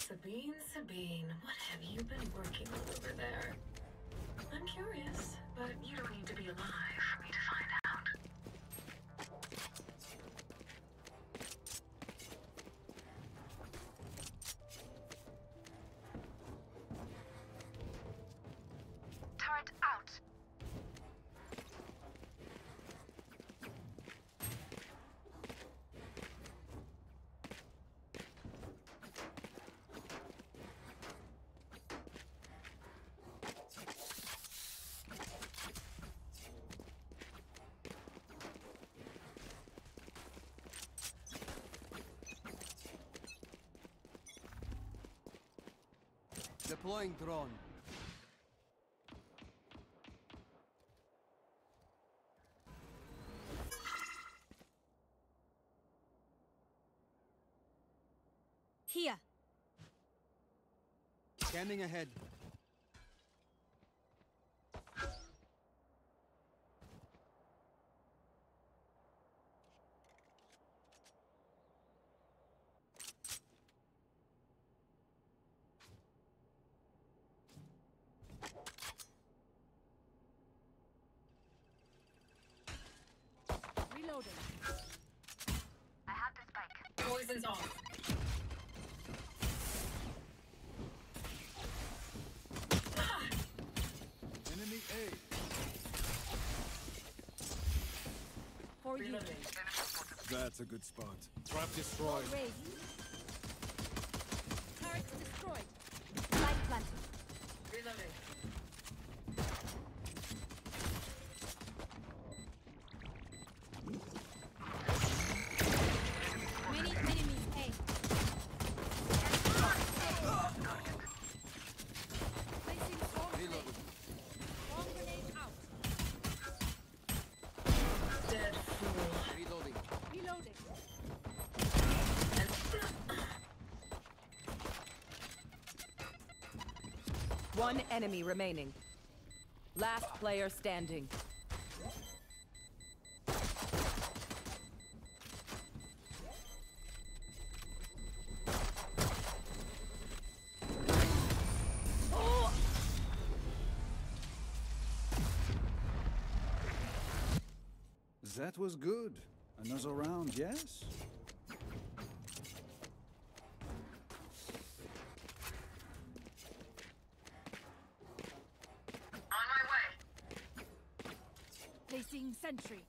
Sabine, what have you been working on over there? I'm curious, but you don't need to be alive for me to find out. Turret out. Deploying drone. Here. Scanning ahead. Reloading. I have the spike. Poison's off. Enemy A. For you. Reloading. That's a good spot. Trap destroyed. Raid. Turret destroyed. Light planted. Reloading. Many enemies A. Placing swarm grenade. Reloading. Swarm grenade out. Dead fool. Reloading. Reloading. One enemy remaining. Last player standing. That was good. Another round, yes? On my way. Placing sentry.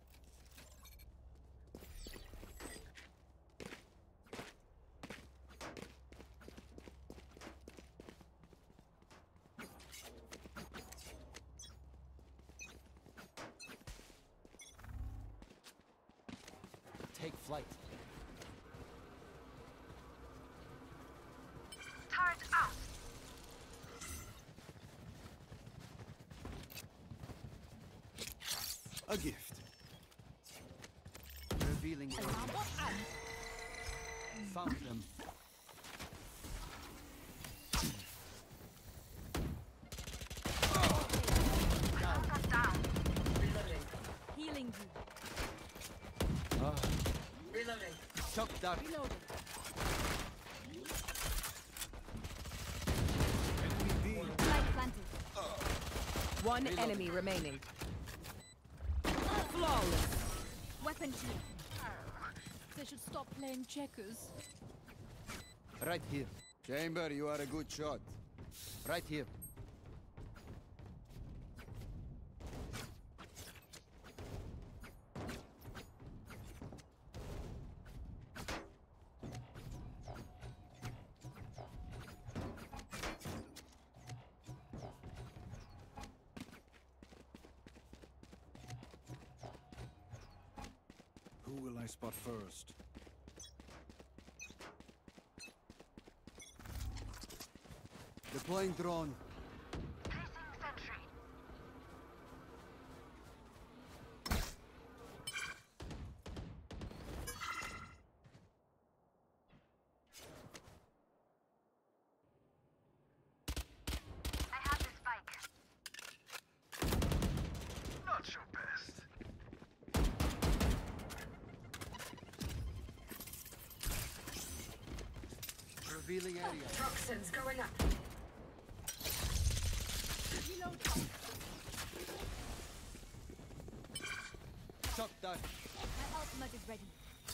Take flight. Turret out. A gift. Revealing. Alarm bot out. Found them. Down. Reloading. Healing you. Reloading. Shock dart. Reloading. Enemy B. Light planted. One Reloading. enemy remaining. Flawless. Weapon here. They should stop playing checkers. Right here. Chamber, you are a good shot. Right here. Who will I spot first? Deploying drone. Placing sentry. I have the spike. Not your best. Revealing area. Toxins going up. Reload. Shot down. My ultimate is ready.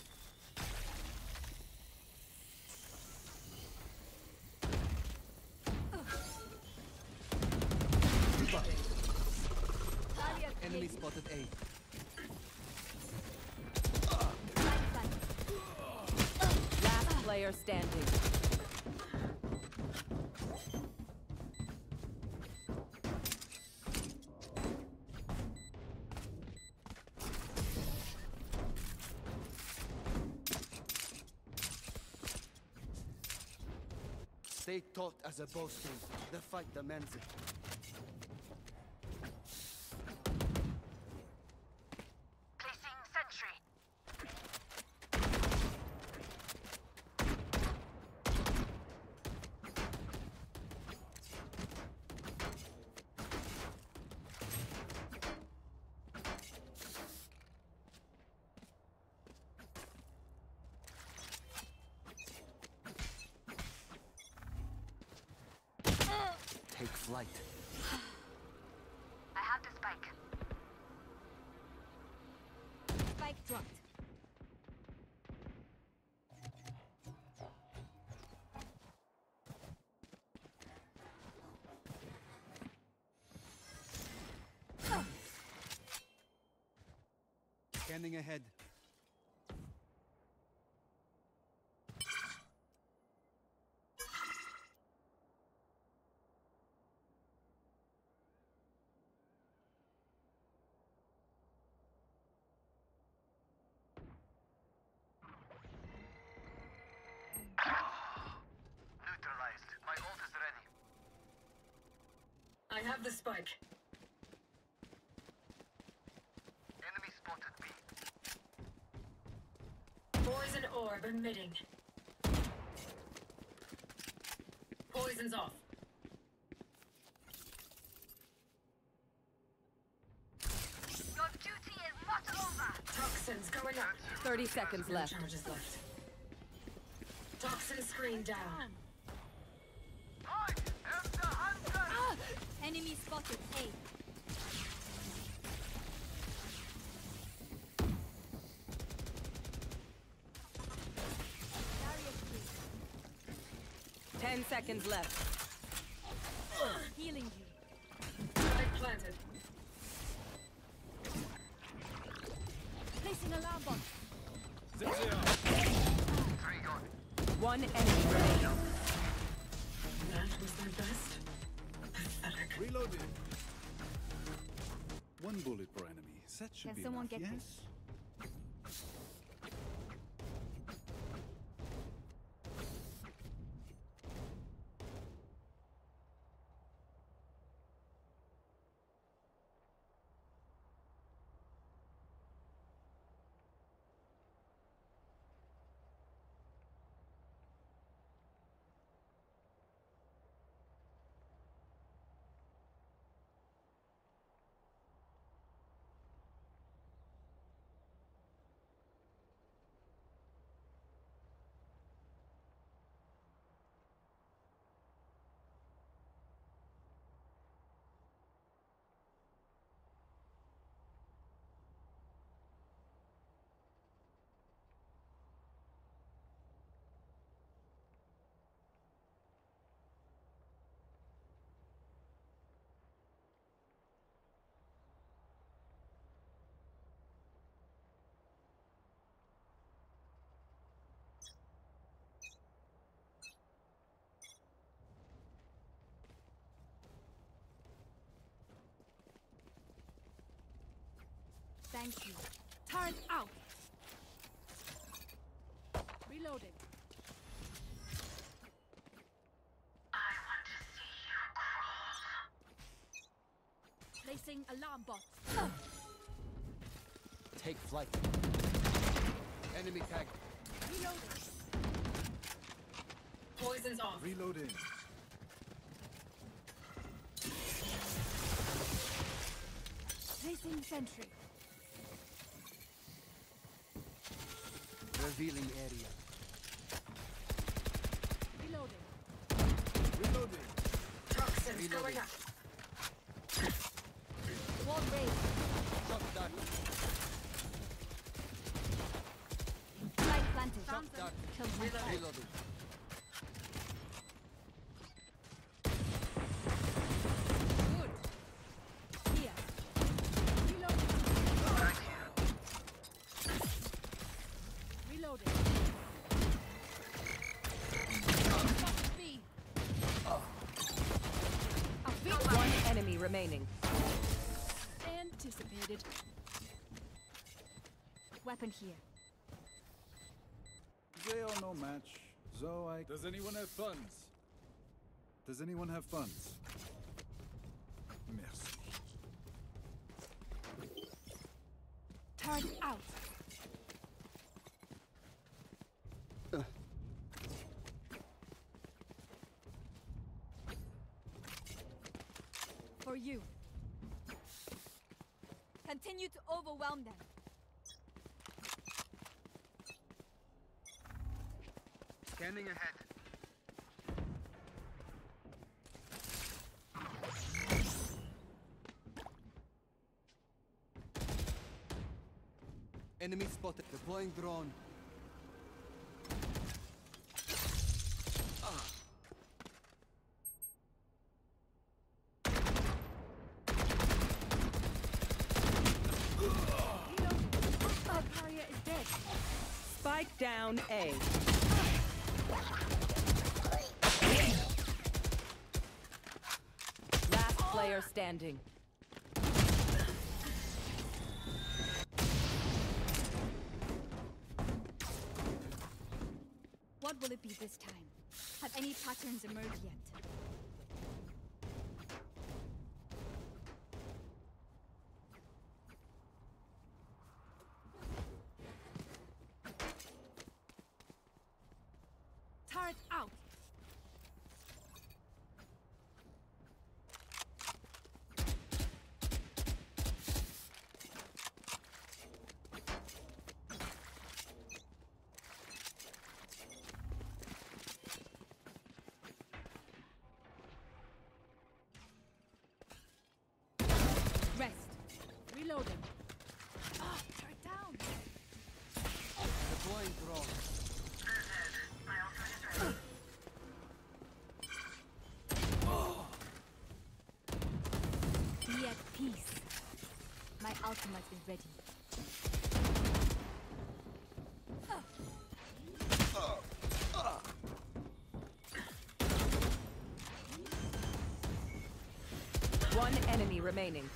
Enemy spotted A. Last player standing. Stay taut as a bowstring. The fight demands it. Placing sentry. Take flight. I have the spike. Spike dropped. Scanning ahead. Neutralized. My ult is ready. I have the spike. Enemy spotted B. Poison orb emitting. Poison's off. Your duty is not over. Toxins going up. 30 seconds No left. charges left. Toxin screen down. I am the hunter. Enemy spotted. A. Barrier free. 10 seconds left. Healing you. Spike planted. Placing alarm bot. Three gone. One enemy remaining. That was their best. Pathetic. Reloading. One bullet per enemy. That should Can be someone enough, get yes? Thank you. Turret out. Reloading. I want to see you crawl. Placing alarm bot. Take flight. Enemy tag. Reloading. Poison's off. Reloading. Placing sentry. Revealing area. Reloading. Going up. Wall raised. Shot dart. Light planted. Shot dart. Killed one. Reloading. Good. Here. Reloading. Reloading. Spotted B. A big One enemy remaining. anticipated. Weapon here. They are no match. So I... Does anyone have funds? Does anyone have funds? Merci. Turn out. For you. Continue to overwhelm them. Scanning ahead. Enemy spotted. Deploying drone. Our carrier is dead. Spike down A. Last player standing. What will it be this time? Have any patterns emerged yet? Turret out! Rest. Reloading. Ah, turret down! Deploying drone. Be at peace. My ultimate is ready. One enemy remaining.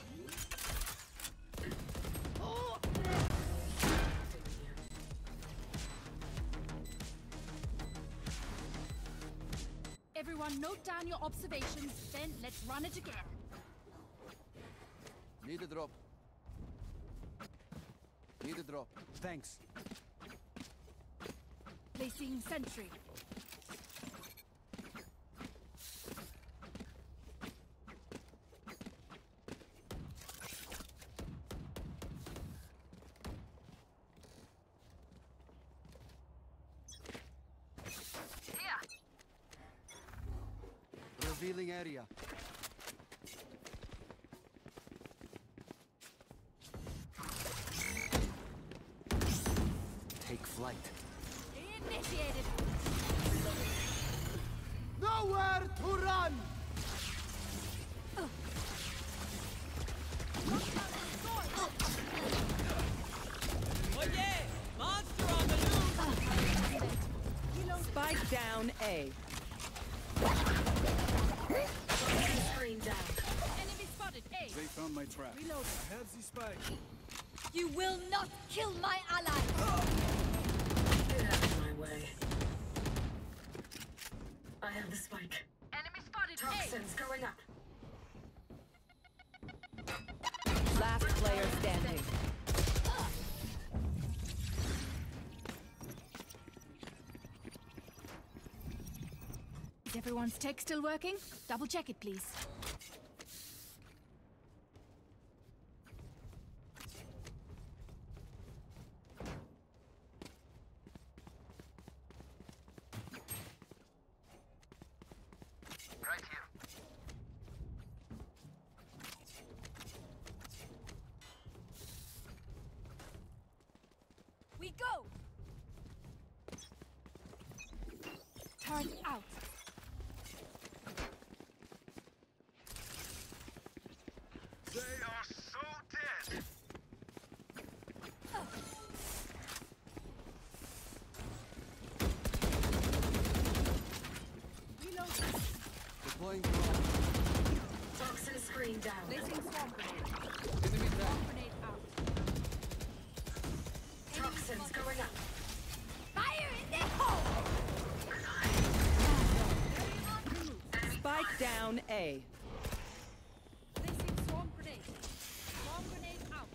Everyone note down your observations, then let's run it again. Need a drop. Need a drop. Thanks. Placing sentry. Revealing area. Take flight. Initiated. Nowhere to run! Spike down A. Screen down. Enemy spotted. A. They found my trap. Reloading. I have the spike. You will not kill my ally. Get out of my way. I have the spike. Enemy spotted. Toxins going up. Last player standing. Is everyone's tech still working? Double check it, please. Right here. Turret out. They are so dead. Reload. Deploying drone. Toxin screen down. Placing swamp grenade. Enemy down. Grenade out. Toxins going up. Fire in the hole! Spike down A. Placing swarm grenade. Swarm grenade out.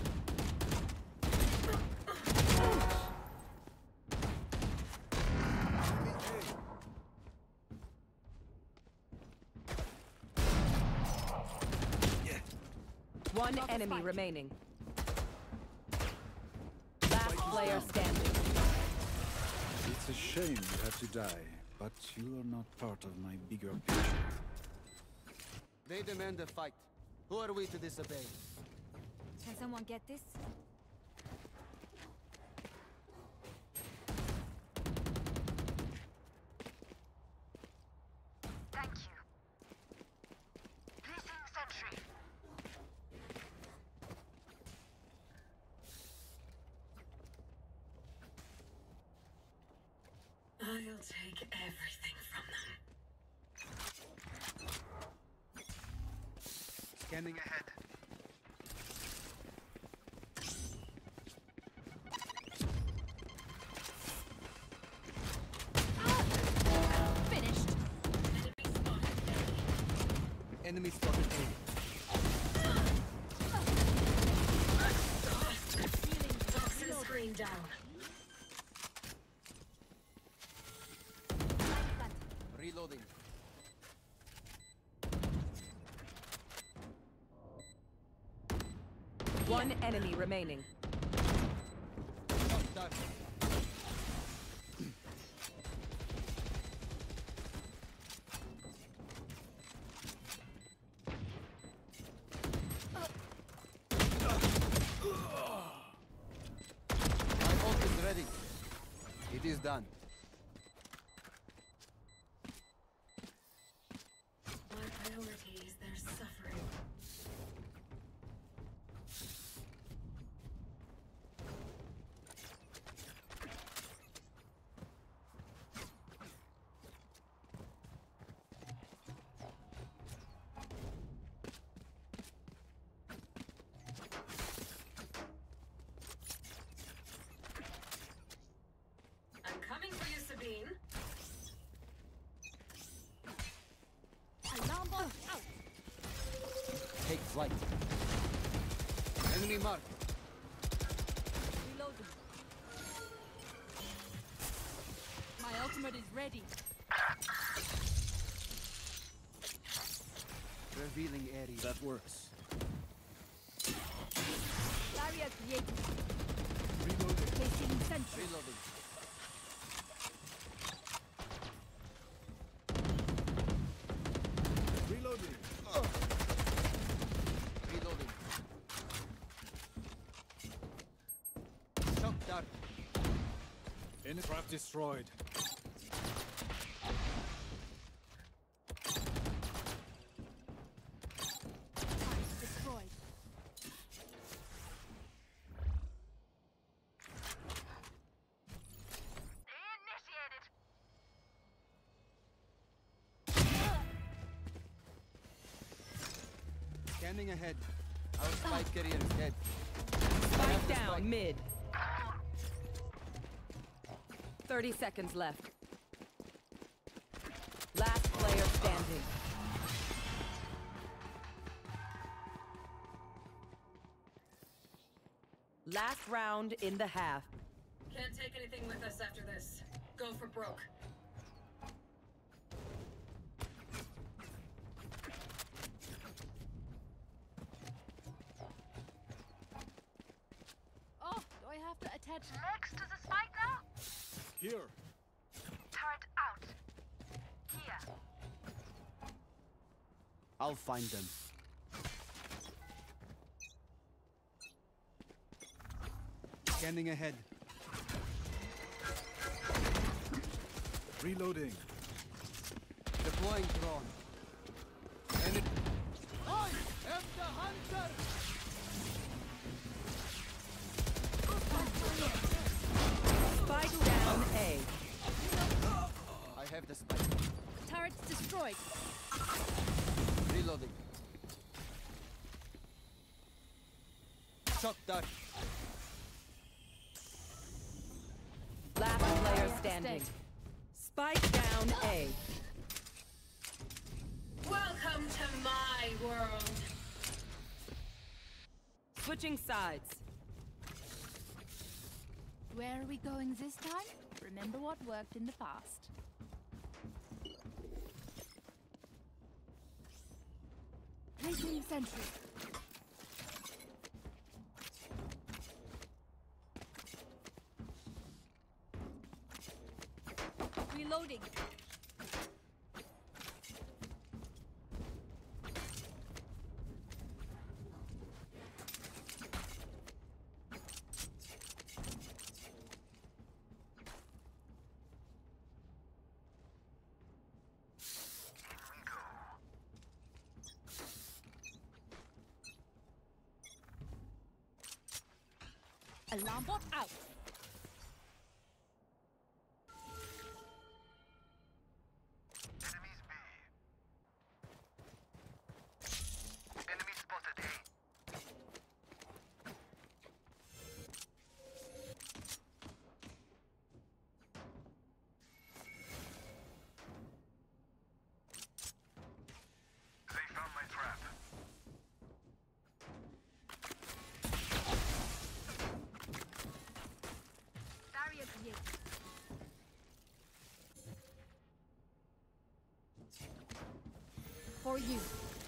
One enemy remaining. Last player standing. It's a shame you have to die, but you are not part of my bigger picture. They demand a fight. Who are we to disobey? Can someone get this? Thank you. Placing sentry. I'll take everything from them. Scanning ahead. Finished. Enemy spotted. Enemy spotted A. Healing. Toxin screen down. Reloading. One enemy remaining. Shot done. My ult is ready. It is done. My priority is their suffering. I'm coming for you, Sabine. Alarm bot out. Take flight. Enemy marked. Reloading. My ultimate is ready. Revealing area. That works. Barrier created. Reloading. Placing sentry. Reloading. Reloading. Reloading. Shock dart. Enemy trap destroyed. Destroyed. Initiated. Scanning ahead. Our spike carrier is dead. Spike down mid. 30 seconds left. Last player standing. Last round in the half. Can't take anything with us after this. Go for broke. Oh, do I have to attach? Next to the spike now. Here. Turret out. Here. I'll find them. Scanning ahead. Reloading. Coin drawn. And it... I am the hunter! Spike down A. I have the spike. Turret's destroyed. Reloading. Shock dart. Last player standing. Spike down A. Welcome to my world. Switching sides. Where are we going this time? Remember what worked in the past. Placing sentry. Reloading. Alarm bot out. Enemies B. Enemy spotted A. They found my trap. Barrier created. For you.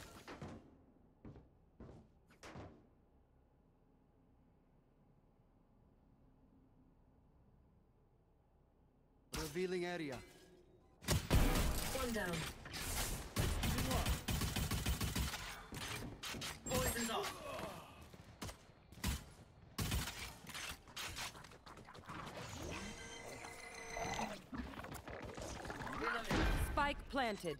Revealing area. One down. Poison's off. Reloading. Spike planted.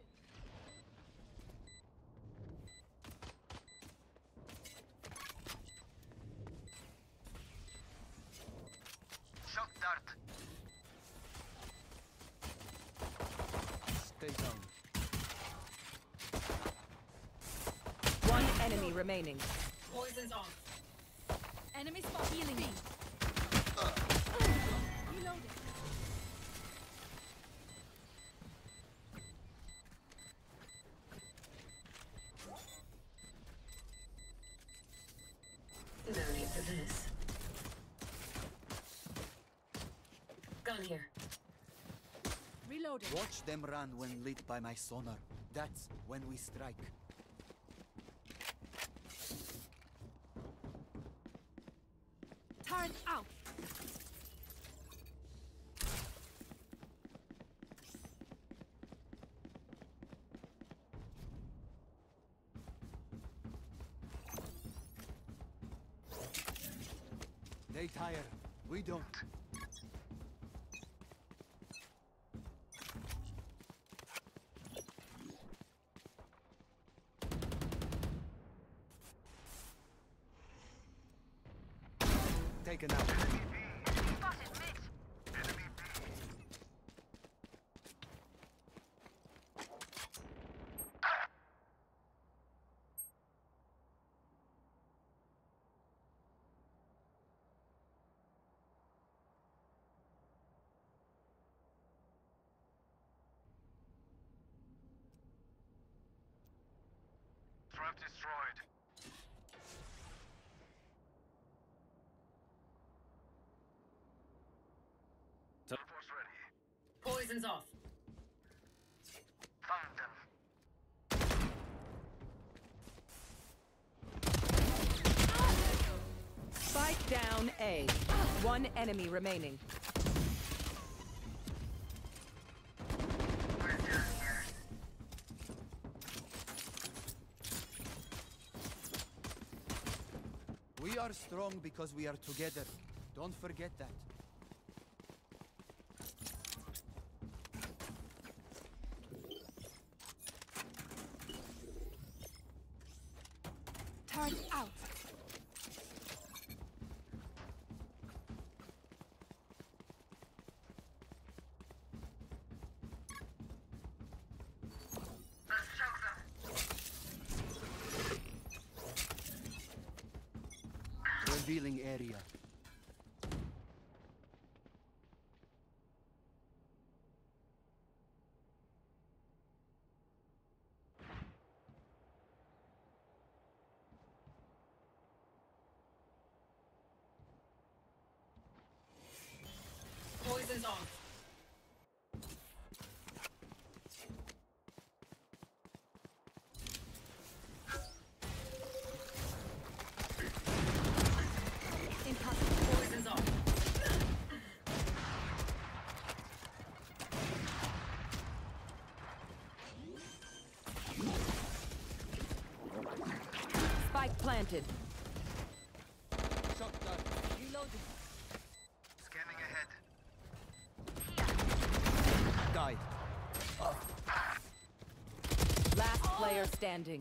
Shock dart. Stay down. One enemy remaining. Poison's off. Enemy spot healing me. Reloading. No need for this. Gun here. Reloading. Watch them run when lit by my sonar. That's when we strike. Turret out. They tire. We don't. Taken out. Spotted mid. Enemy B. Trap destroyed. Teleport's ready. Poison's off. Found them. Spike down A. One enemy remaining. We're done here. We are strong because we are together. Don't forget that. Turret out. Let's choke them. Revealing area. Poison's off. Poison's off. Spike planted. Shot done. Reloading. Scanning ahead. Died. Last player standing.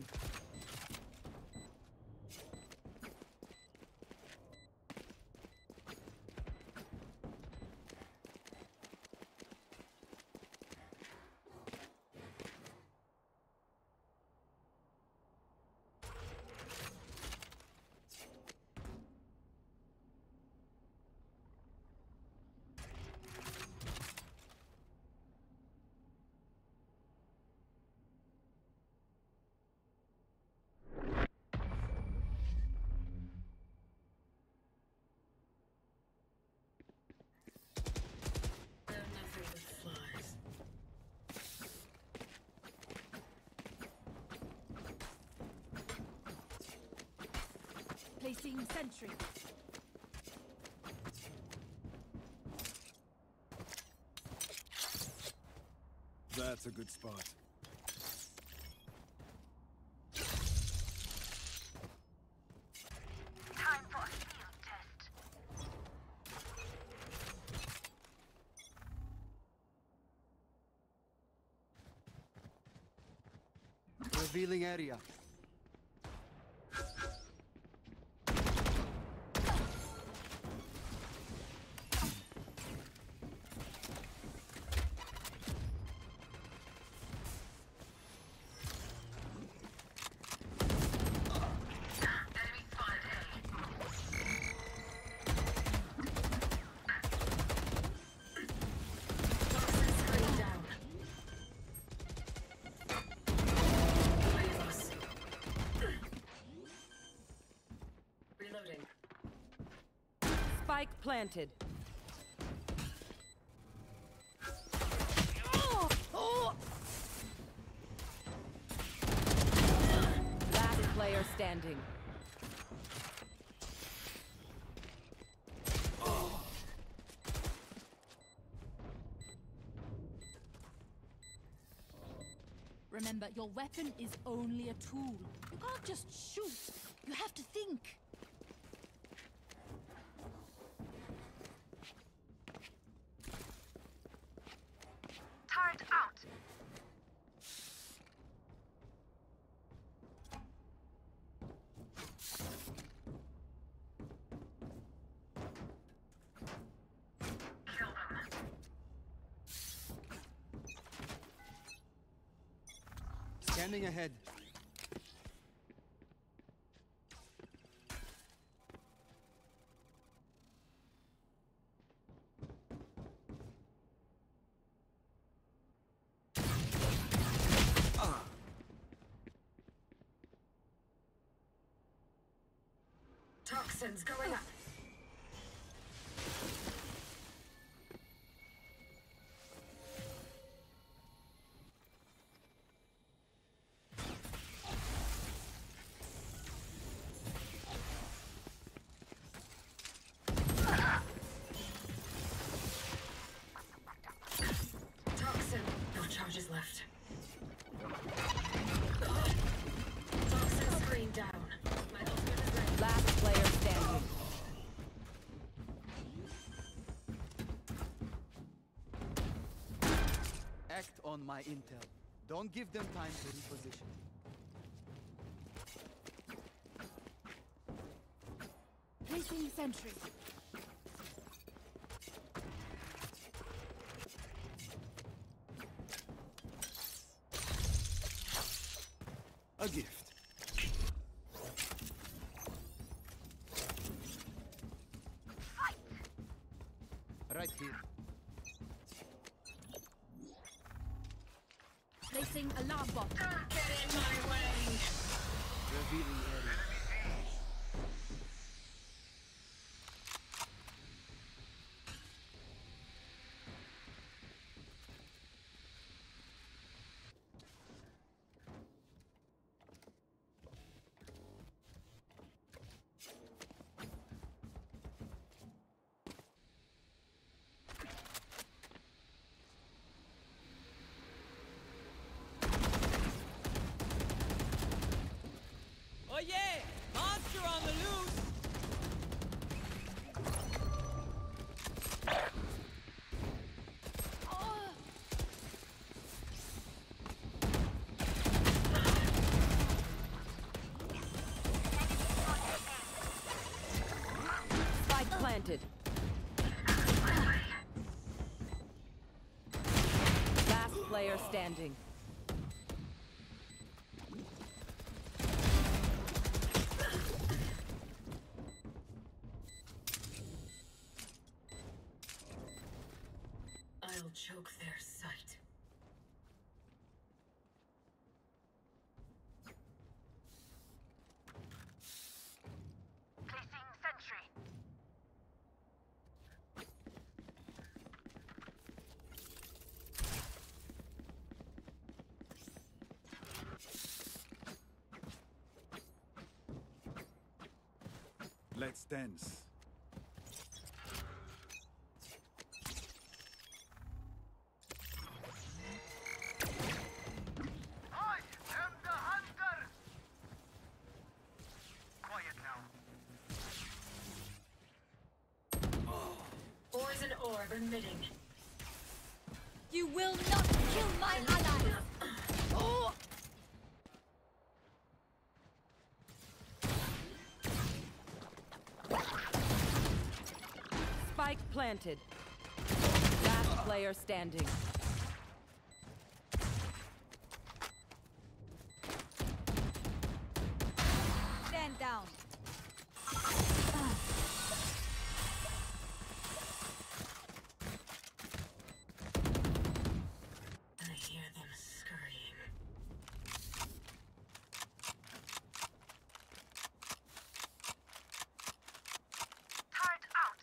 They're nothing but flies. Placing sentry. That's a good spot. Time for a field test. Revealing area. Enemy spotted A. Toxin screen down. Three of us. Reloading. Spike planted. Last player standing. Remember, your weapon is only a tool. You can't just shoot. You have to think. Turret out. Kill them. Scanning ahead. Toxins going up. Toxin. No charges left. Toxin screen down. My ultimate is ready. Last player standing. Act on my intel. Don't give them time to reposition. Placing sentry. A gift. Right here. Placing alarm bot. Don't get in my way! Revealing area. Oh yeah! Monster on the loose! Spike planted. Last player standing. I'll choke their sight. Placing sentry. Let's dance. I am the hunter. Quiet now. Poison orb emitting. You will not kill my ally! Oh! Spike planted. Last player standing. Stand down. I hear them scurrying. Turret out.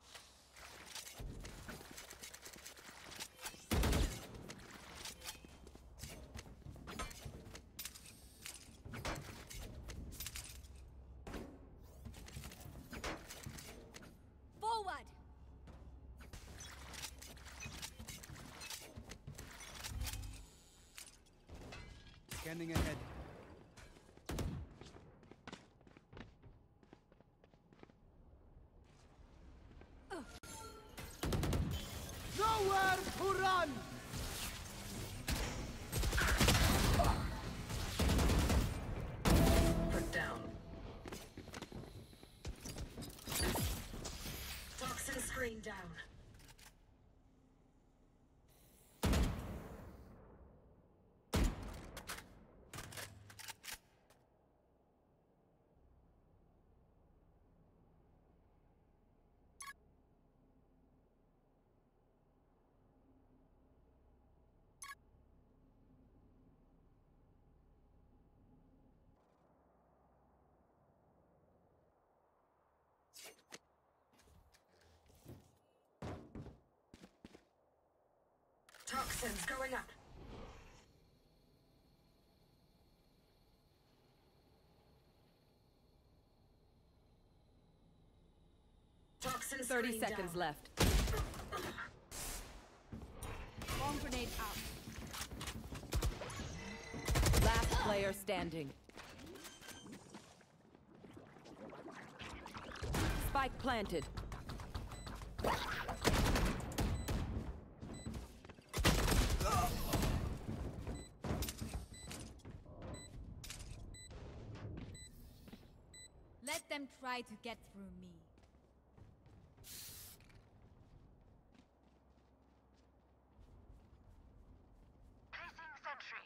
Forward! Scanning ahead. Nowhere to run! Put down. Toxin screen down. Toxins going up. Toxin 30 screen seconds down. left. Bomb grenade out. Last player standing. Spike planted. Let let them try to get through me. Placing sentry.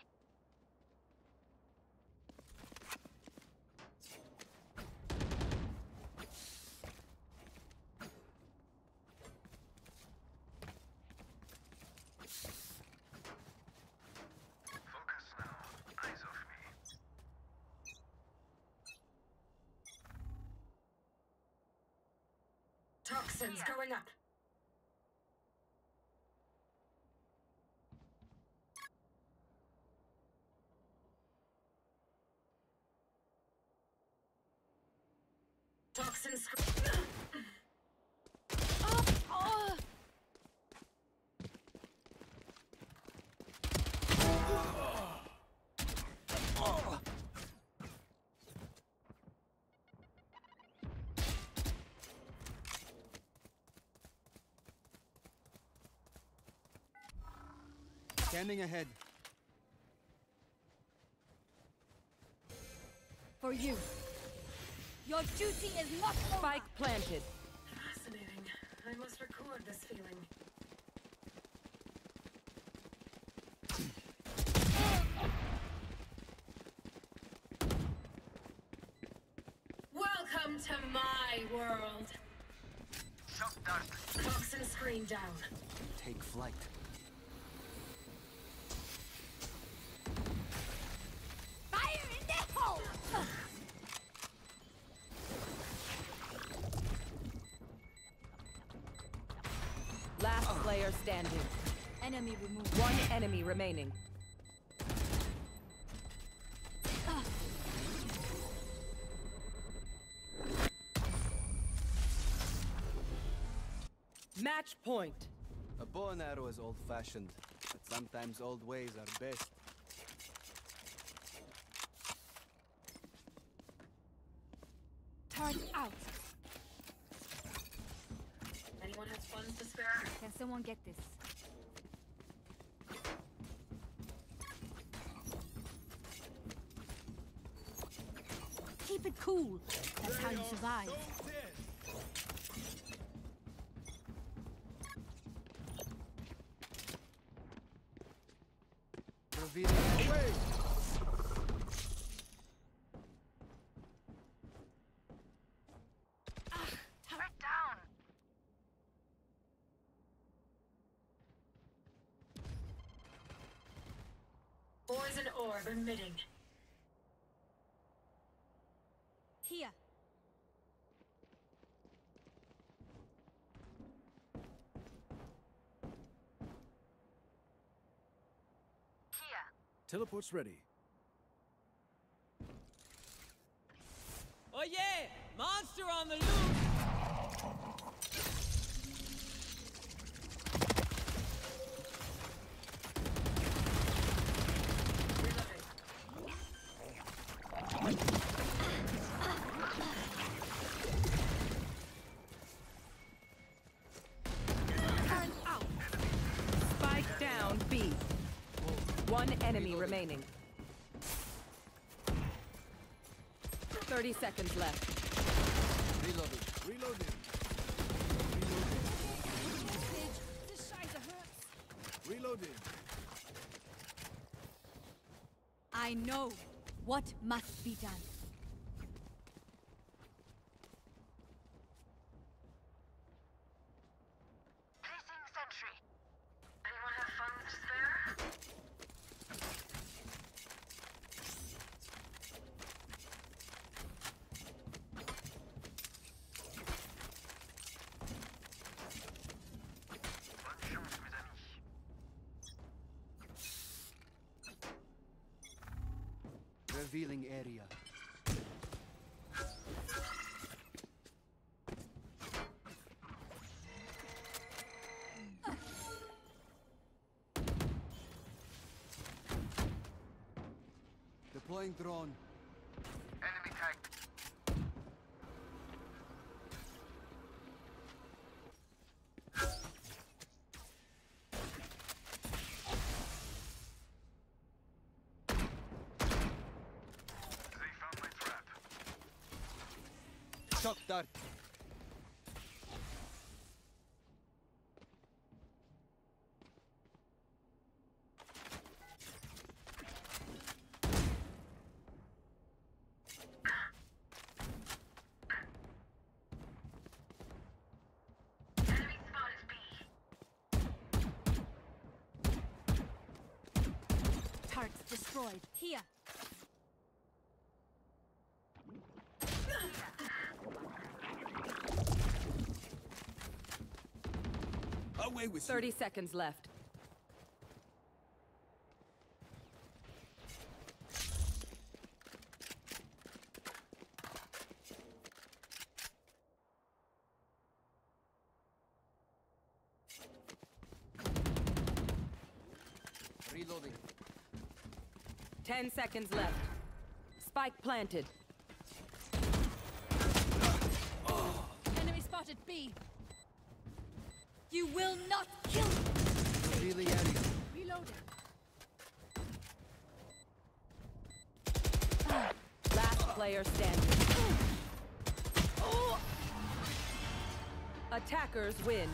Focus now. Eyes off me. Toxins going up. Toxins. Scanning ahead. For you. Your duty is not over. Spike planted. Fascinating. I must record this feeling. Welcome to my world. Shot dart. Toxin screen down. Take flight. Fire in the hole! Last player standing. Enemy removed. One enemy remaining. Match point. A bow and arrow is old-fashioned, but sometimes old ways are best. Turn out. Anyone have funds to spare? Can someone get this? Keep it cool. That's how you survive. Revealing away. Turret down. Poison orb emitting. Here. Here. Teleport's ready. Oh yeah! Monster on the loose! Turn out. Spike down B. One enemy remaining. 30 seconds left. Reloading. Reloading. Message. This scheiße hurts. Reloading. I know what must be done. Placing sentry. Anyone have funds to spare? Bonne chance, mes amis. Revealing area. Deploying drone. Enemy tag. They found my trap. Shock dart. Enemy spotted B. Turrets destroyed. Here. Away with 30 seconds left. Reloading. 10 seconds left. Spike planted. Enemy spotted B. You will not kill me. Really area. Reloading. Last player standing. Attackers win.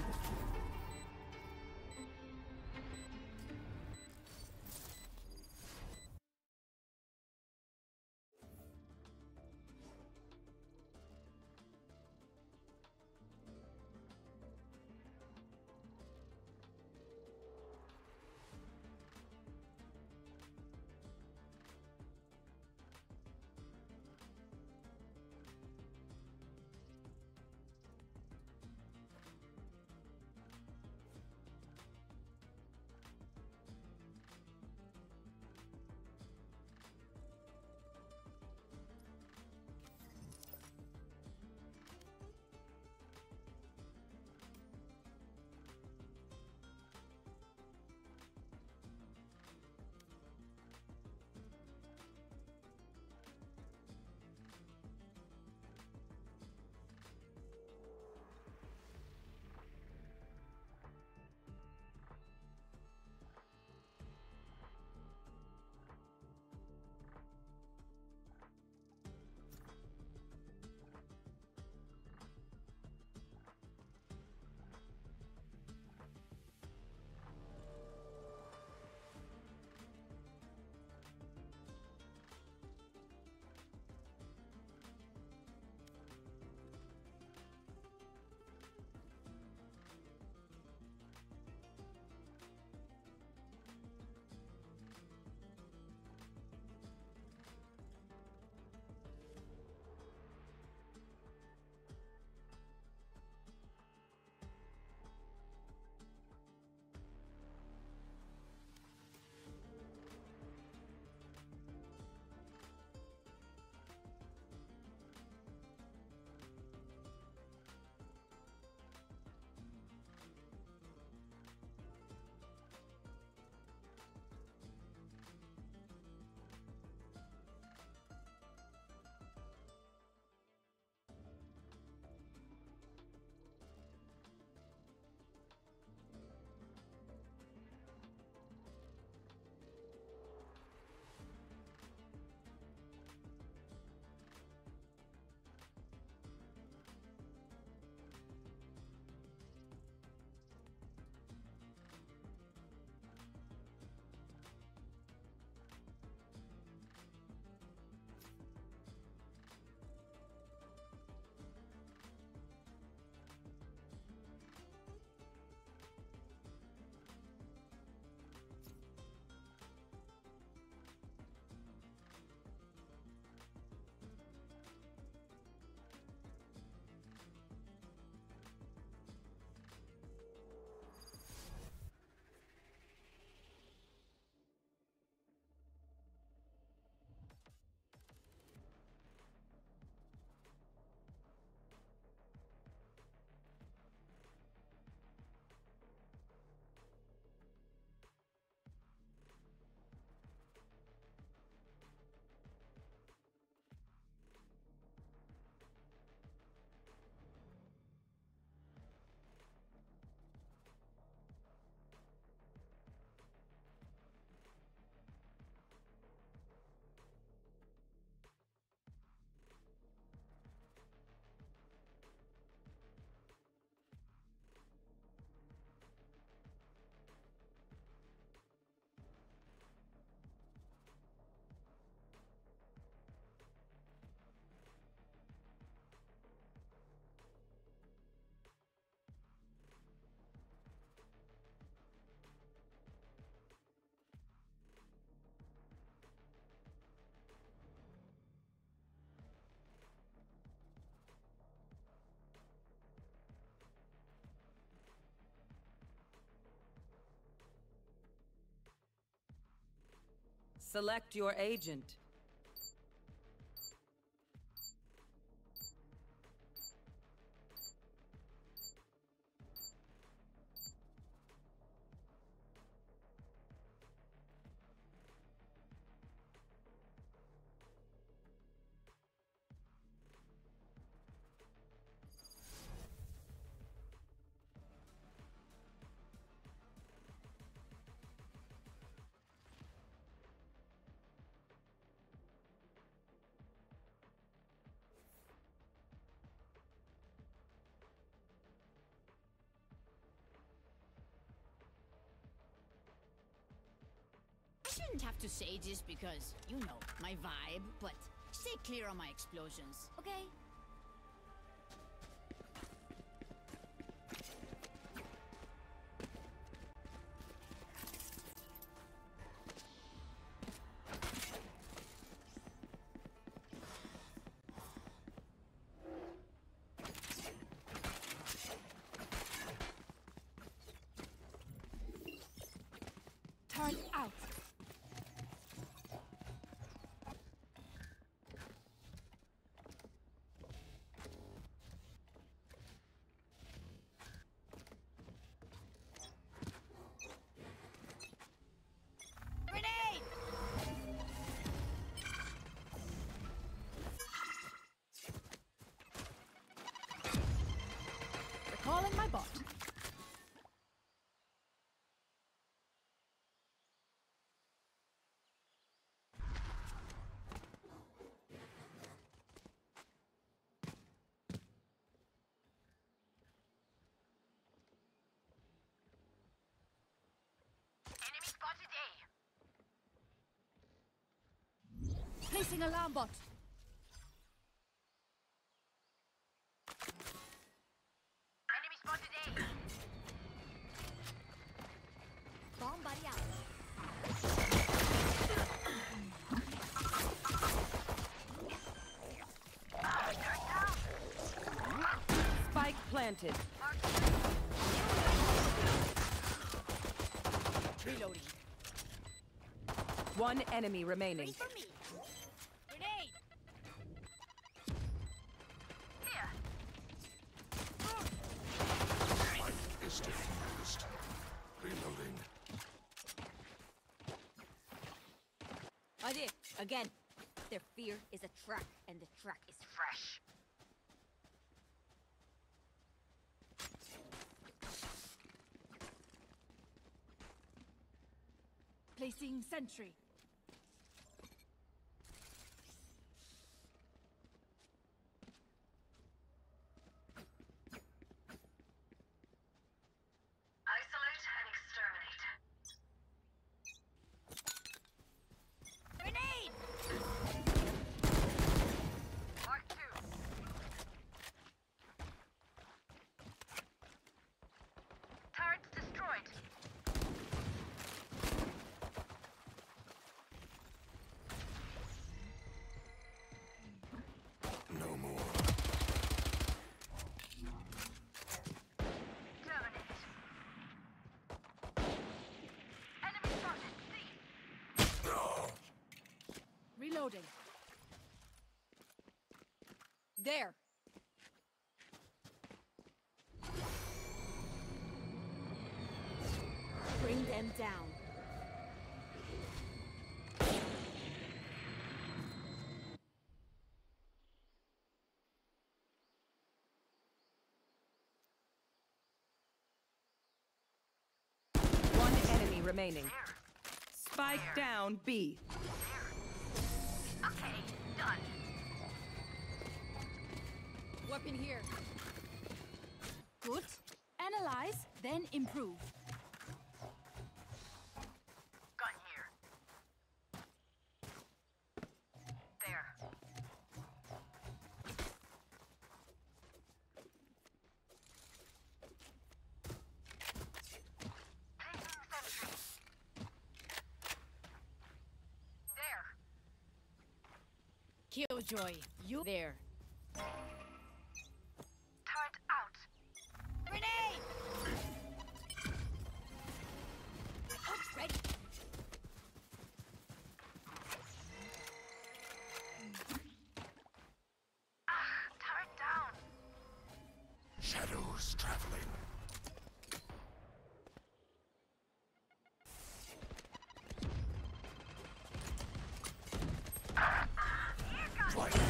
Select your agent. I shouldn't have to say this because, you know, my vibe, but stay clear on my explosions, okay? Turn out. Grenade! Recalling my bot. Enemy spotted A. Placing alarm bot. Enemy spotted A. Bomb buddy out. Spike planted. Reloading. One enemy remaining. For me. Grenade! Here. Is defused. Reloading. Adi, again. Their fear is a track, and the track is fresh. Placing sentry. Isolate and exterminate. Grenade! Mark 2. Turrets destroyed. No more. Terminate. Enemy spotted. C. Reloading. There. Bring them down. One enemy remaining. Spike down B. Okay, done. Weapon here. Good. Analyze, then improve. Gun here. There. Placing sentry. There. Killjoy, you there. Turret out. Grenade! Hooks ready. traveling. Right.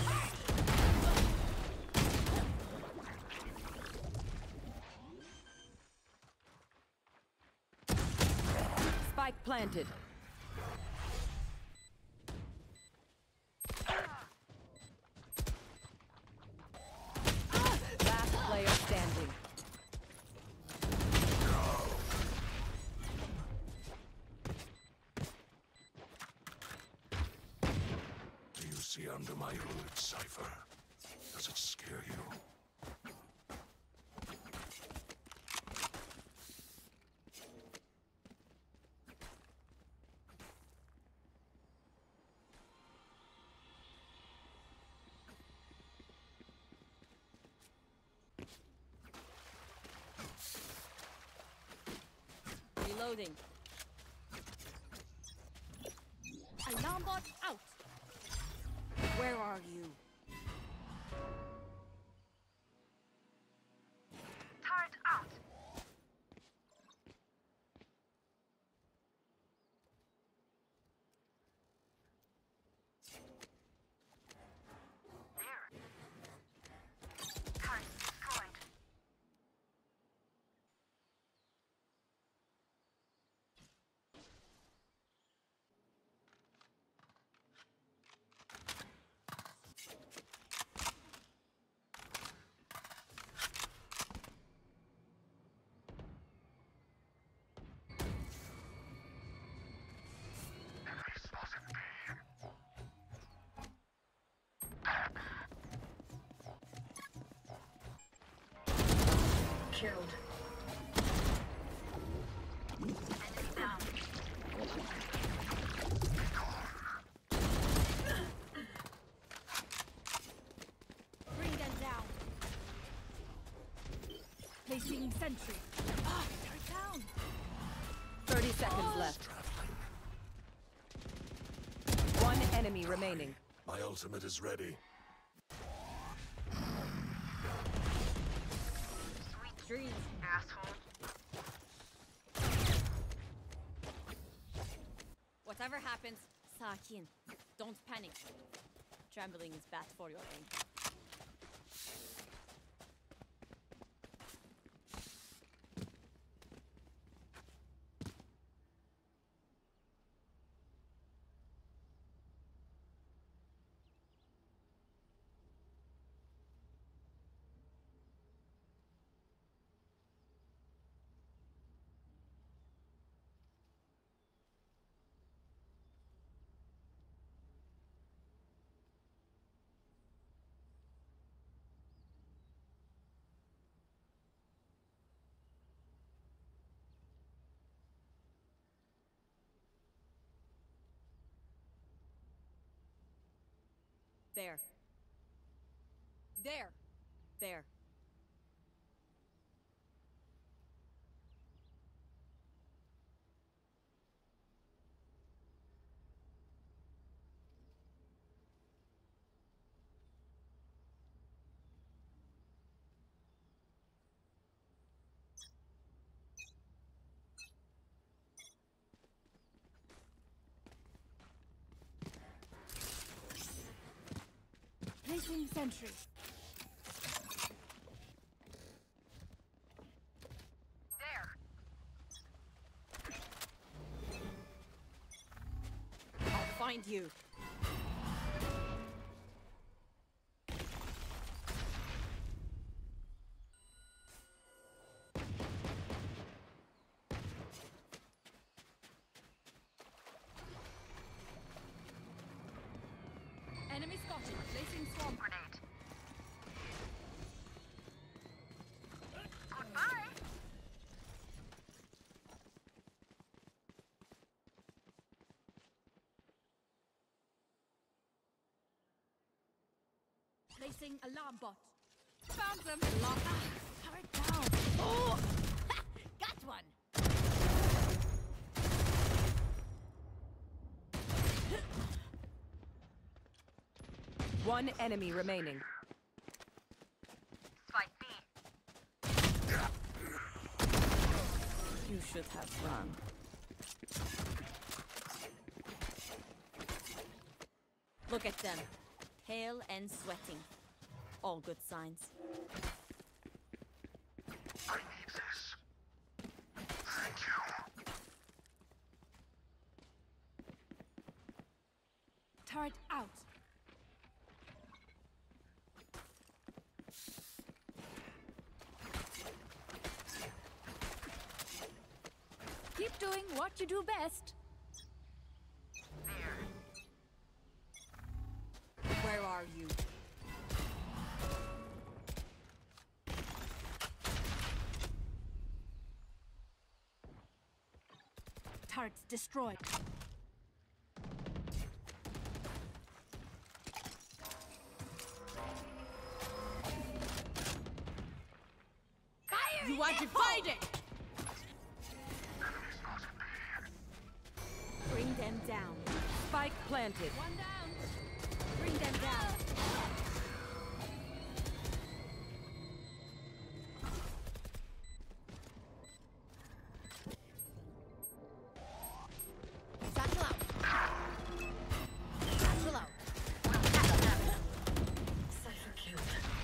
Spike planted. Last player standing. Do you see under my hood, Cypher? Does it scare you? Reloading. Alarm bot out. Where are you? Turret out. There. Turret destroyed. Killed. Enemy down. Bring them down. Placing sentry. Ah, they're down. 30 seconds left. One enemy remaining. My ultimate is ready. Sweet dreams, asshole. Whatever happens, Sakin. Don't panic. Trembling is bad for your aim. There. There. There. Placing sentry. There. I'll find you. Enemy spotted. Placing swarm. Grenade. Goodbye. Placing alarm bot. Found them. Alarm. Ah, turret down. Oh, ha, got one. One enemy remaining. Spike B. You should have run. Look at them. Pale and sweating. All good signs. I need this. Thank you. Turret out. Keep doing what you do best. Where are you? Turrets destroyed. You want to fight it? Bring them down. Spike planted. One down. Bring them down. Satchel out. Satchel out. Cypher killed.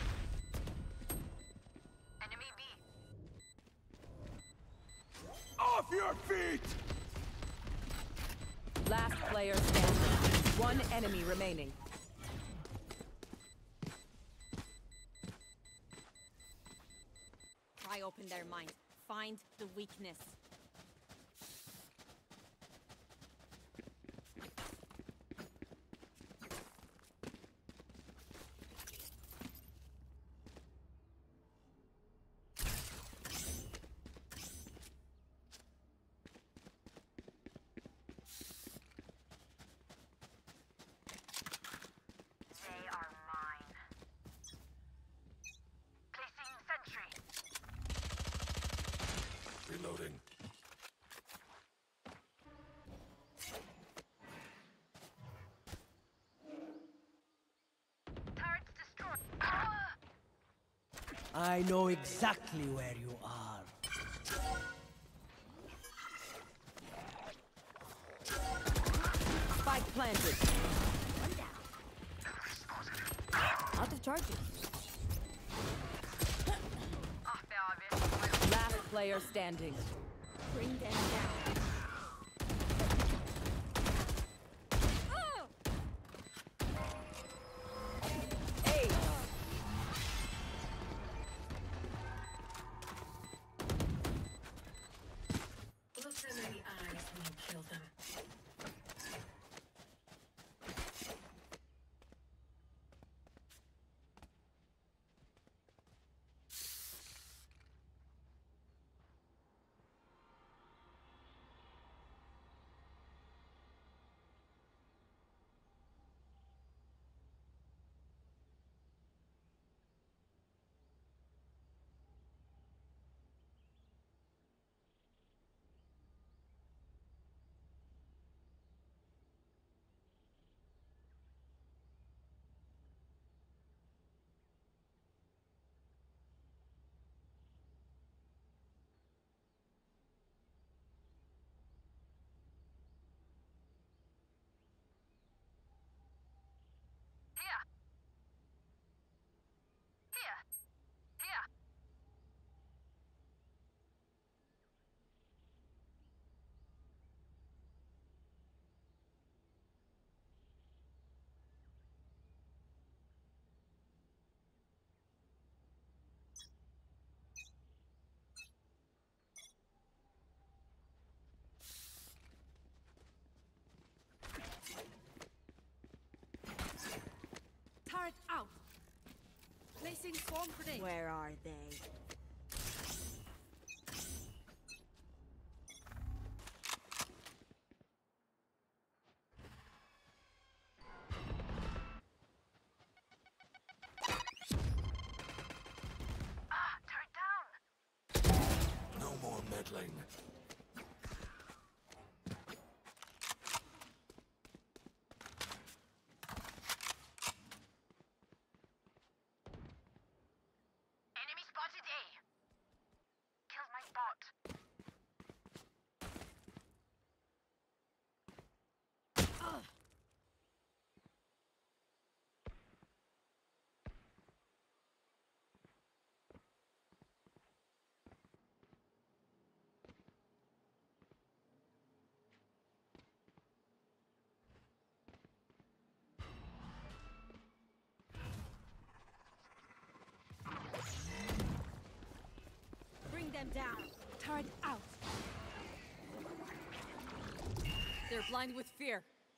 Enemy B. Off your feet! Last player standing. One enemy remaining. Pry open their mind. Find the weakness. They are mine. Placing sentry. Reloading. Turrets destroyed. Ah! I know exactly where you are. Spike planted. One down. Out of charges. Ach, der wird. Last player standing. Bring them down. Hey! Look them in the eyes when you kill them. Here. Here. Here. Turret out. Placing swarm grenade. Where are they? Ah, turret down. No more meddling. Enemy spotted A. Killed my bot. Turret out. They're blind with fear.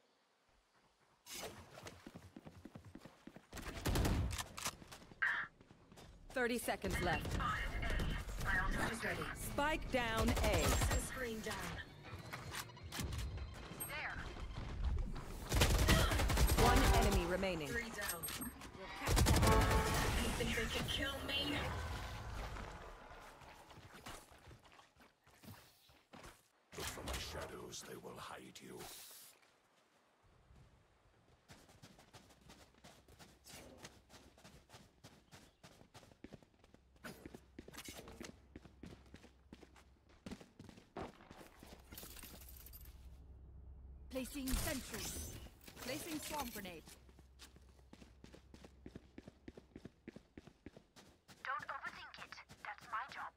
Thirty seconds left. My ultimate is ready. Spike down A. The screen down. One enemy remaining. 3 down. You think they can kill me? Look for my shadows, they will hide you. Placing sentry. Placing swarm grenade. Don't overthink it. That's my job.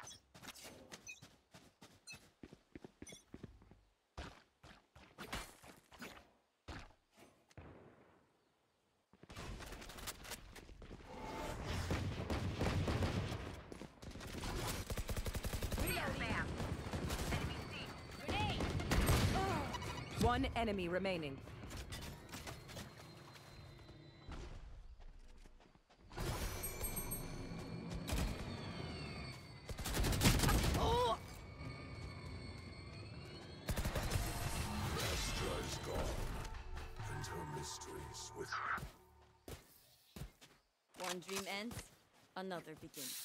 One enemy remaining. Astra is gone, and her mysteries with her. One dream ends, another begins.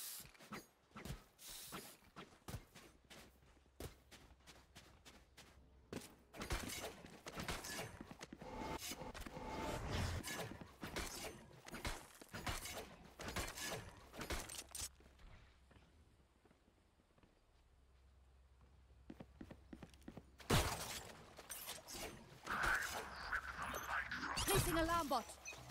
Placing alarm bot.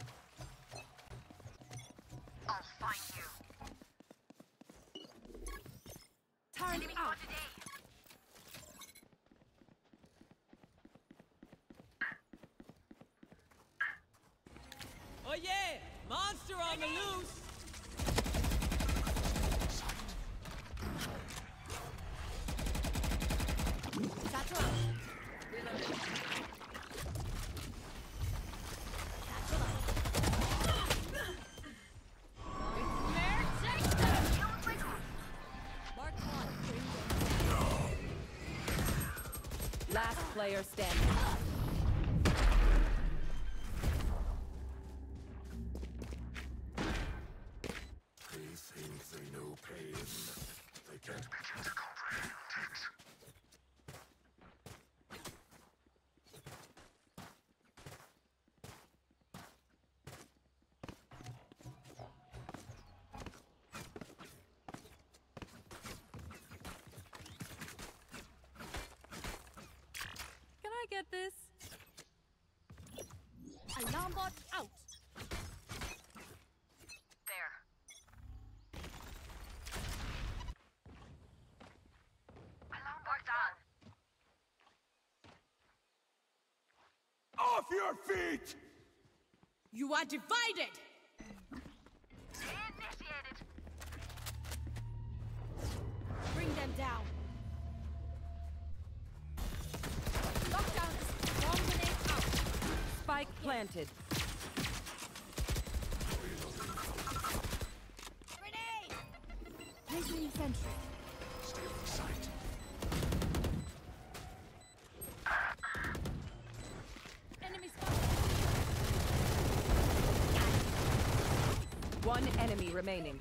I'll find you. Turret Enemy out. spotted A. Oh yeah! Monster on the loose! Satchel out. Reloading. Mark one. Last player standing. They think they know pain. They can't begin to comprehend it. Can I get this? Alarm bot out. There. Alarm bot down. Off your feet! You are divided. Initiated. Bring them down. Lockdown. Swarm grenade out. Spike planted. Grenade. Placing sentry. Stay in sight. Enemy spotted. One enemy remaining.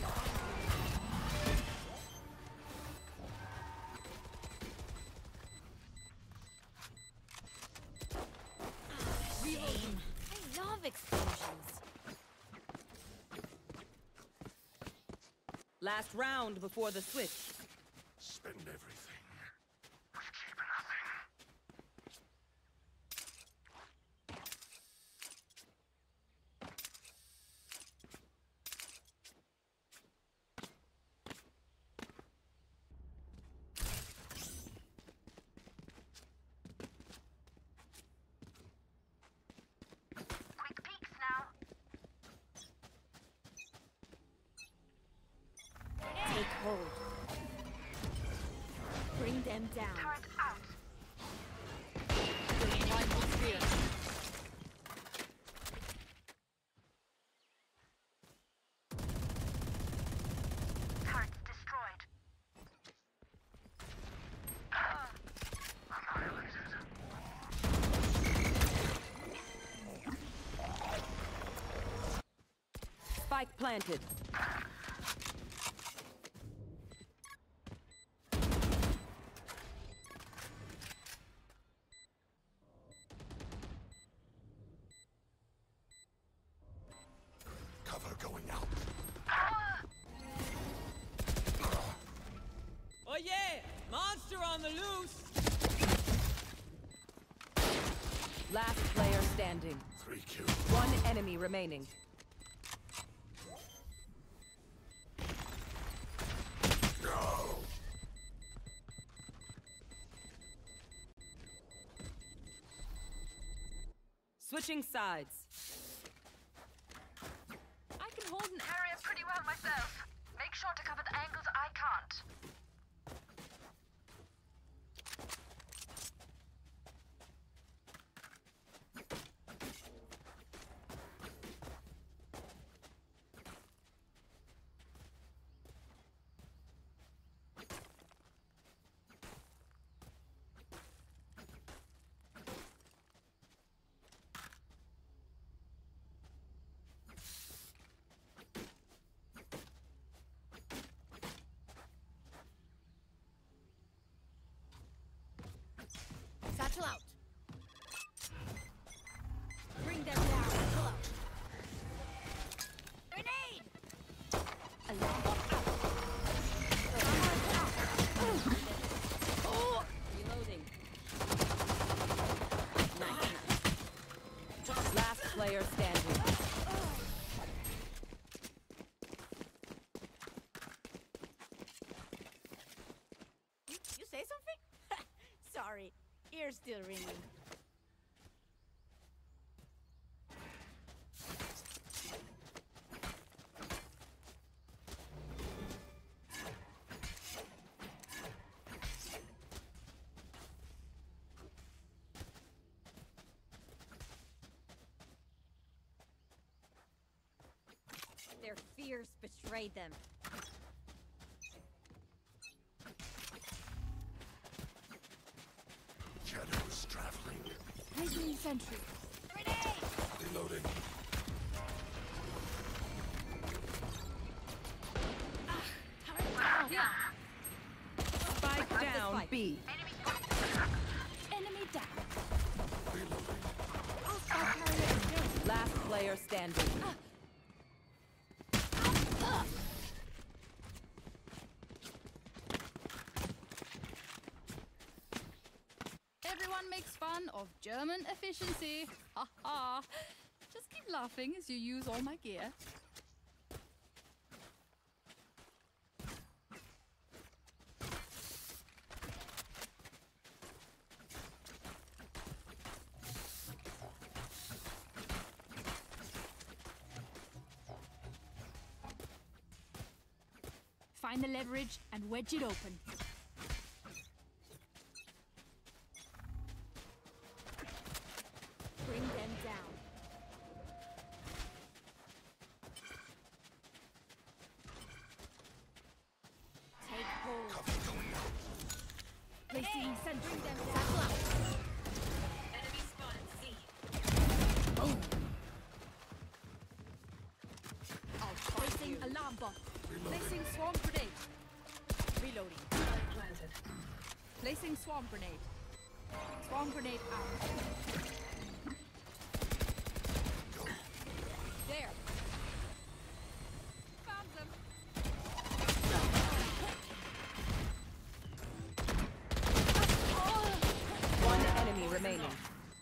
I love explosions. Last round before the switch. Spend everything. We keep nothing. Quick peeks now. Take hold. Bring them down. Turret out. One more spear. Turret destroyed. Spike planted. Cover going out. Oh yeah! Monster on the loose! Last player standing. 3 kills. One enemy remaining. No! Switching sides. I can hold an Area pretty well myself. Make sure to cover the angles I can't. satchel out. Bring them down. Pull out. Grenade! Alarm bot out. Oh! Reloading. Nice. Last player standing. You say something? Sorry, ear's still ringing. Their fears betrayed them. Shadows traveling. Placing sentry. Grenade! Reloading. Spike down spike. B. Enemy down. Reloading. Last player standing. Everyone makes fun of German efficiency. Ha ha. Just keep laughing as you use all my gear. Find the leverage and wedge it open. Bring them down. Take hold. Cover going out. Placing sentry. Bring them down. Enemy spotted C. Placing alarm bot. Placing swarm grenade. Reloading. Planted. Placing swarm grenade. Swarm grenade out. There. Found them. One enemy remaining.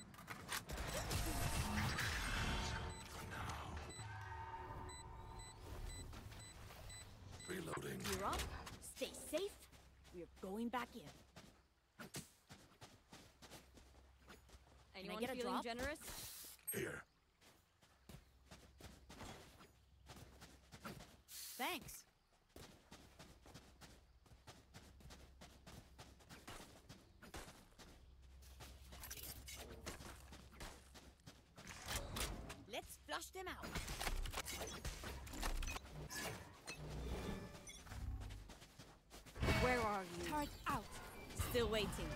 Reloading. You're up. Stay safe. We're going back in. Anyone get a feeling drop? generous? Here. Thanks. them out. Where are you? Turret out. Still waiting.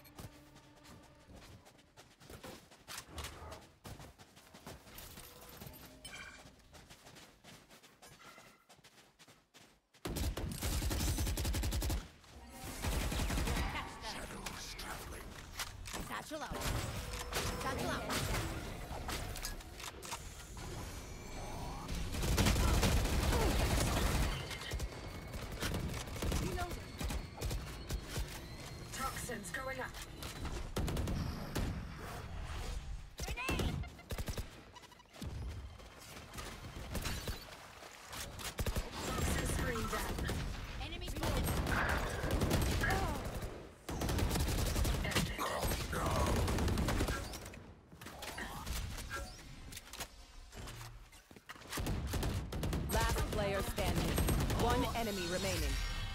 Shadows traveling. Satchel out. Satchel out. Toxins going up. Grenade! Toxin screen down. Enemy spotted. Last player standing. One enemy remaining.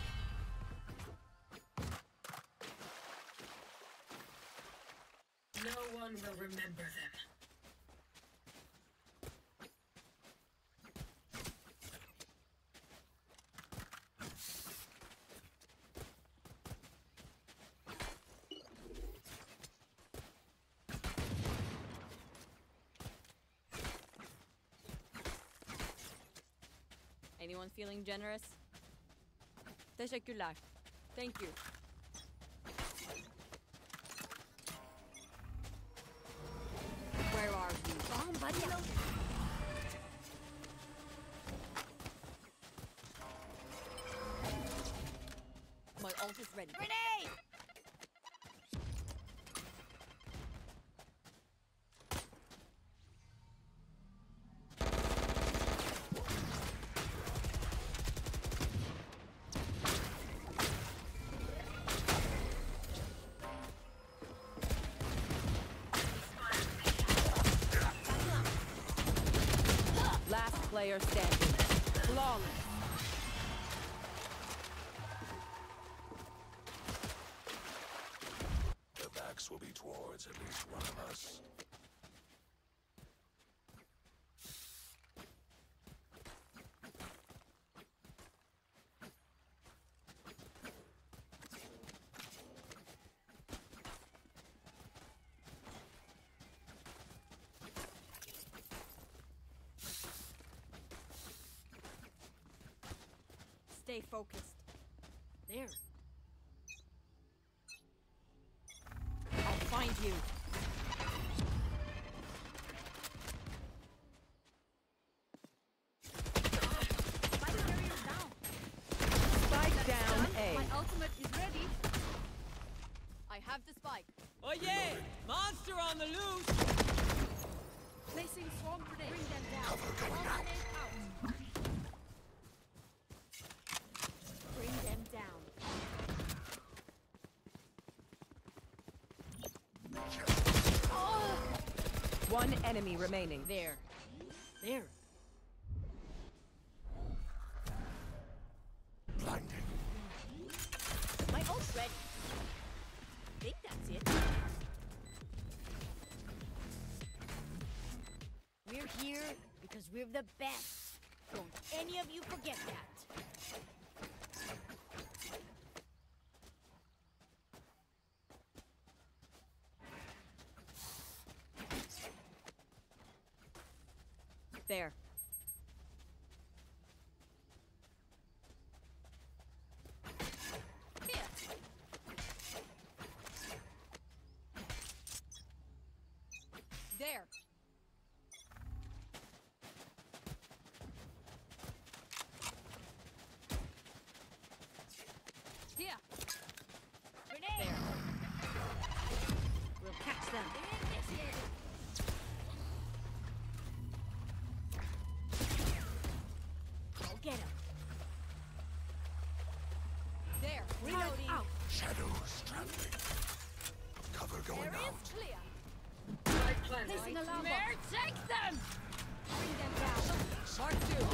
No one will remember them. Anyone feeling generous? Teşekkürler. Thank you. Where are you? Bomb buddy out. My ult is ready. Grenade! Last player standing. Flawless. The backs will be towards at least one of us. Stay focused. There. I'll find you. Spike carrier down. Spike down A. My ultimate is ready. I have the spike. Oh yeah! Monster on the loose! Placing swarm grenade. Bring them down. Cover going out. Bring them down. One enemy remaining. There. There. Blinding. My ult's ready. Think that's it. We're here because we're the best. Don't any of you forget that. There. Here. There. Here. Grenade. There. We'll catch them. I'll get him. There. Reloading. Out. Shadows traveling. Cover going There out. is clear. Spike planted. Placing alarm Where? bomb. Take them. Bring them down. Mark two.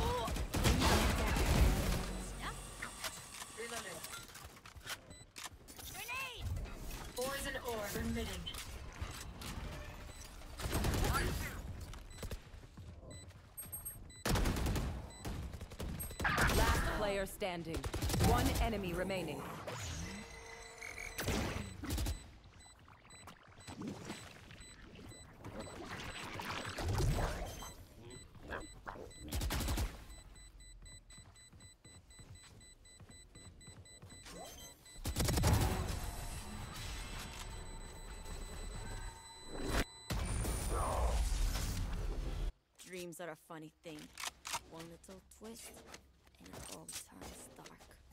Reloading. Grenade. Poison orb emitting. player standing. One enemy remaining. Dreams are a funny thing. One little twist, and it all turns dark.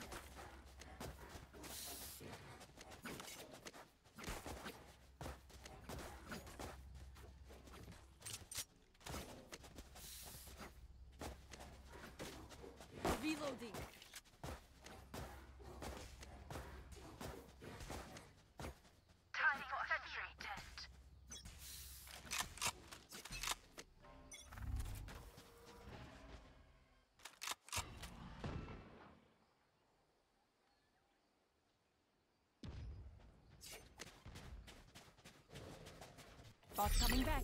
Reloading. Time for a sentry test. Bot coming back.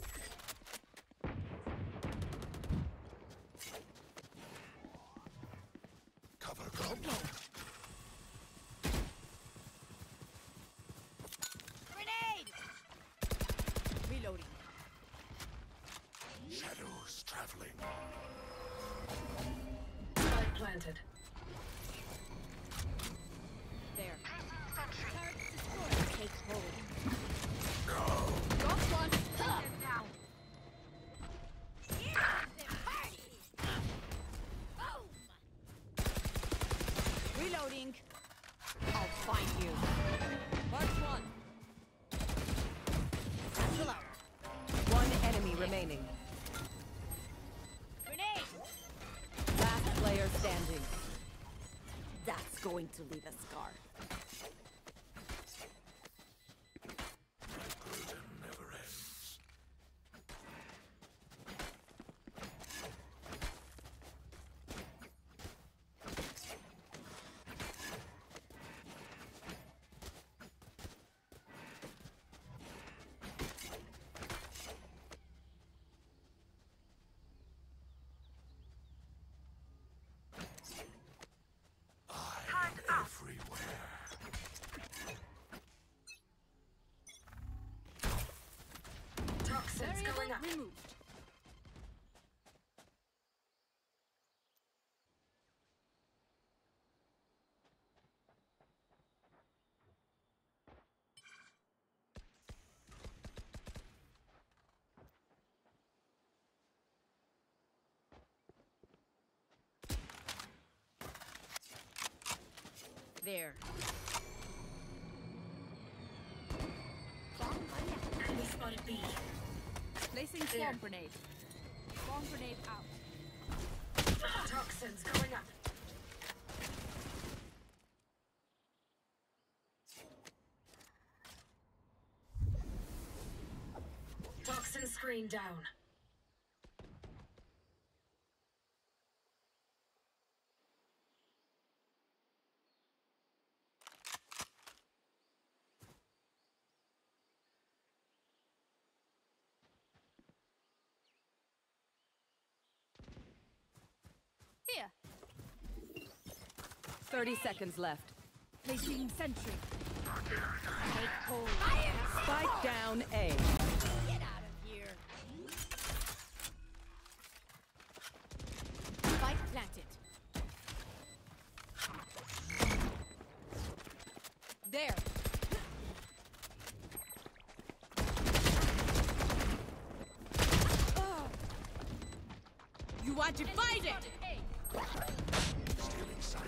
Cover gun. Grenade! Reloading. Shadows traveling. Spike planted. There. Sentry. Turret destroyed. Take hold. Got one. Down. Reloading. I'll find you. March one. Cancel out. One enemy remaining. Grenade! Last player standing. That's going to leave a scar. Burden never ends. Everywhere. Toxins Variable going up. removed. There. Enemy spotted B. Placing swarm grenade. Swarm grenade out. Toxins going up. Toxin screen down. Here. 30 seconds left. Placing sentry. Take hold. Spike down A. Get out of here. Spike planted. There. You want to fight it? Stealing sight.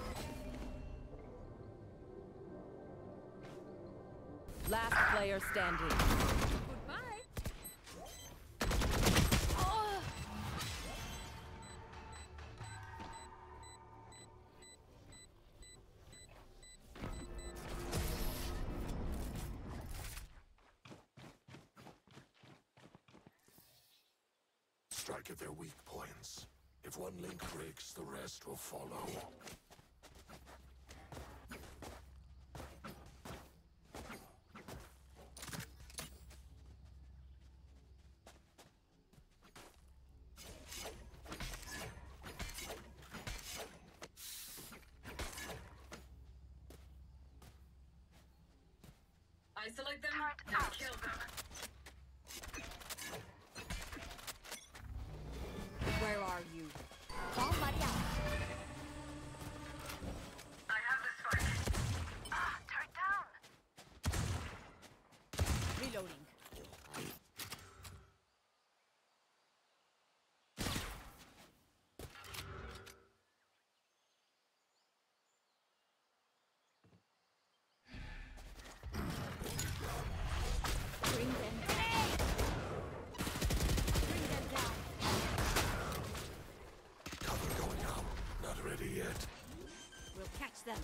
Last player standing. Goodbye. Strike at their weak points. If one link breaks, the rest will follow. Isolate them and kill them. Where are you? Somebody out. I have the spike. Turret down. Reloading. Bring them down. Bring them down. Cover going out. Not ready yet. We'll catch them.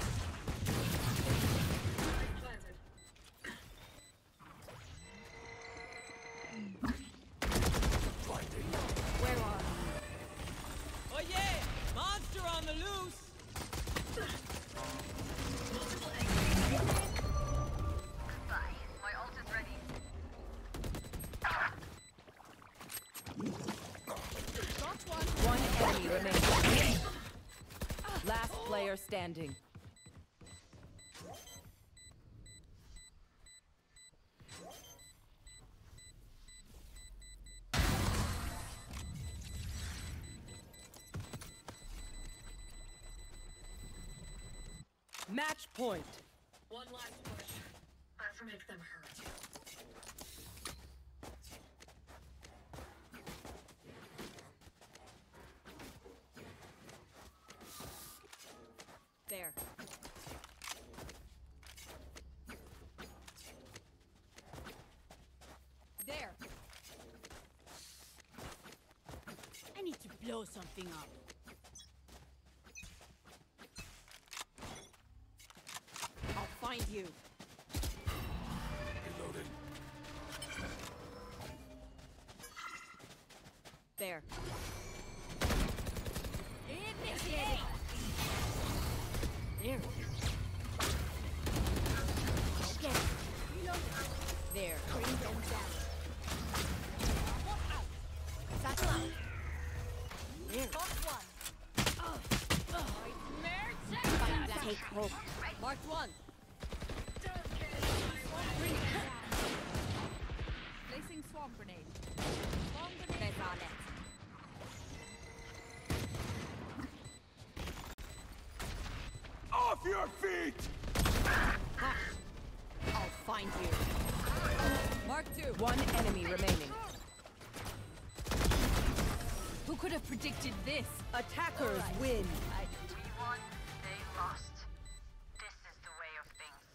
Planted. Blinding. Where are you? Oh yeah! Monster on the loose! Multiple enemies. Goodbye. My ult is ready. Got one. One enemy remaining. Last player standing. Match point. One last push. Let's make them hurt. There. There. I need to blow something up. I'll find you. Reloading. There. Initiate. There. Okay. There. Bring them down. Satchel out. There. Take hope. Marked one. Placing swamp grenade. That's on it. Off your feet! I'll find you. Mark two. One enemy remaining. Who could have predicted this? Attackers win. We won, they lost. This is the way of things.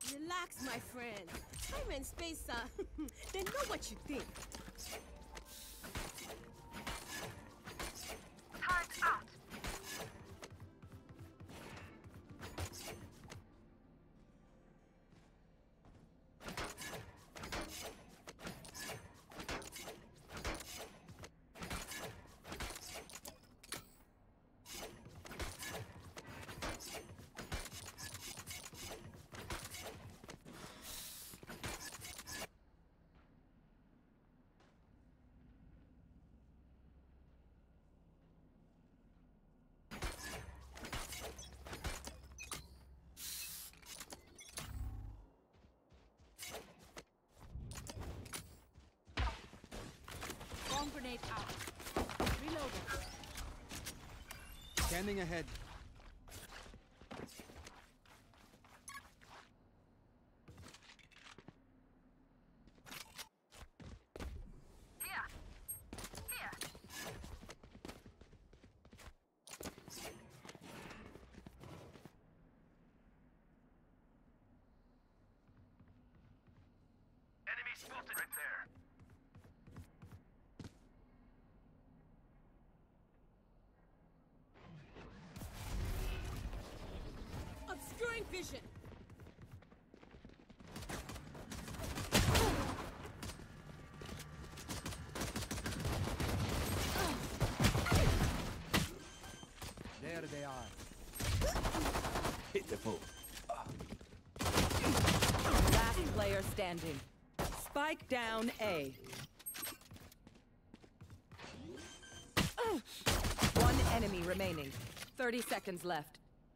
Relax, my friend. Time and space, they know what you think. Turret out. Bomb grenade out. Reloading. Scanning ahead. Here. Here. Enemy spotted right there. Obscuring vision. There they are. Hit the foe. Last player standing. Spike down A. One enemy remaining. 30 seconds left.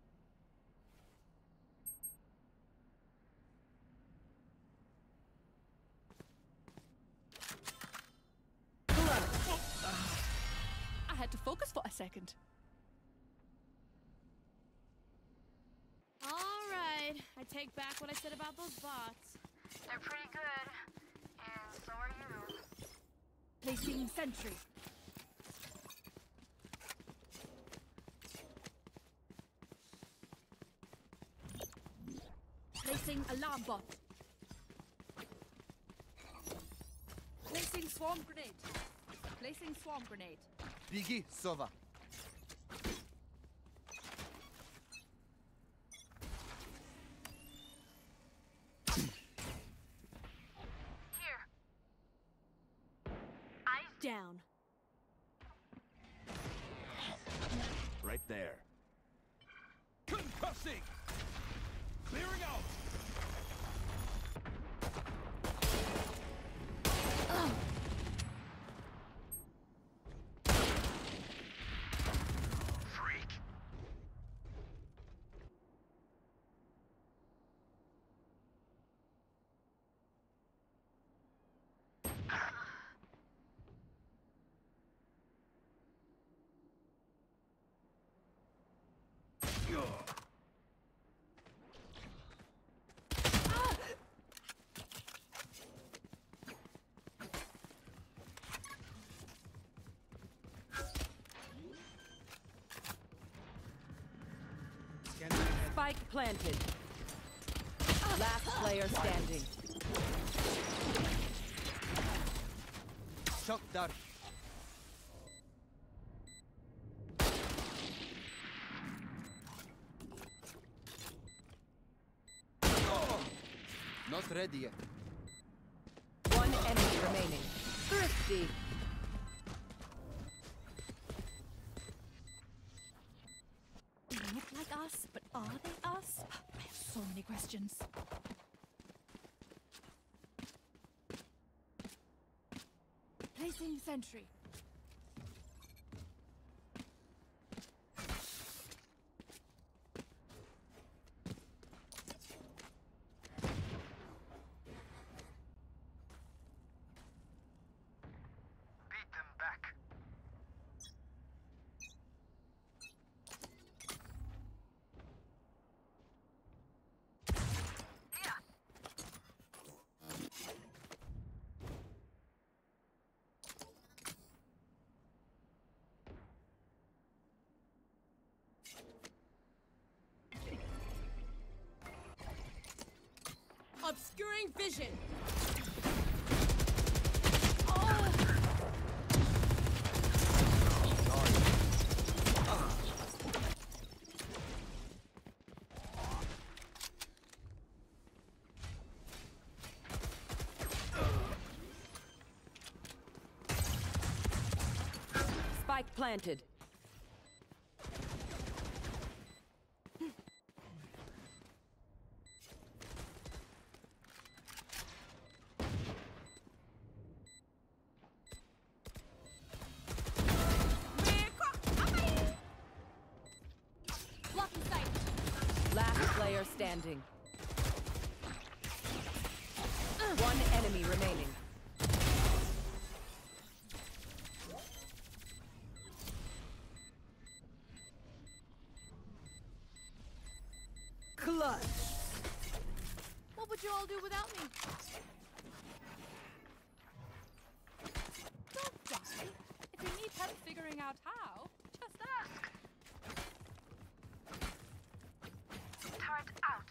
I had to focus for a second. Alright, I take back what I said about those bots. They're pretty good. And so are you. Placing sentry. Placing alarm bot. Placing swarm grenade. Placing swarm grenade. Biggie, Sova. Here. Eyes Down. Right there. Concussing! Clearing out! Freak. Scanning ahead. Spike planted. Last player standing. Shock dart. Not ready yet. One enemy remaining. Thrifty. They look like us, but are they us? I have so many questions. Placing sentry. beat them back. Here. Obscuring vision. Spike planted. Blocking sight. Last player standing. One enemy remaining. Clutch. What would you all do without me? Don't die. If you need help figuring out how, just ask. Turret out.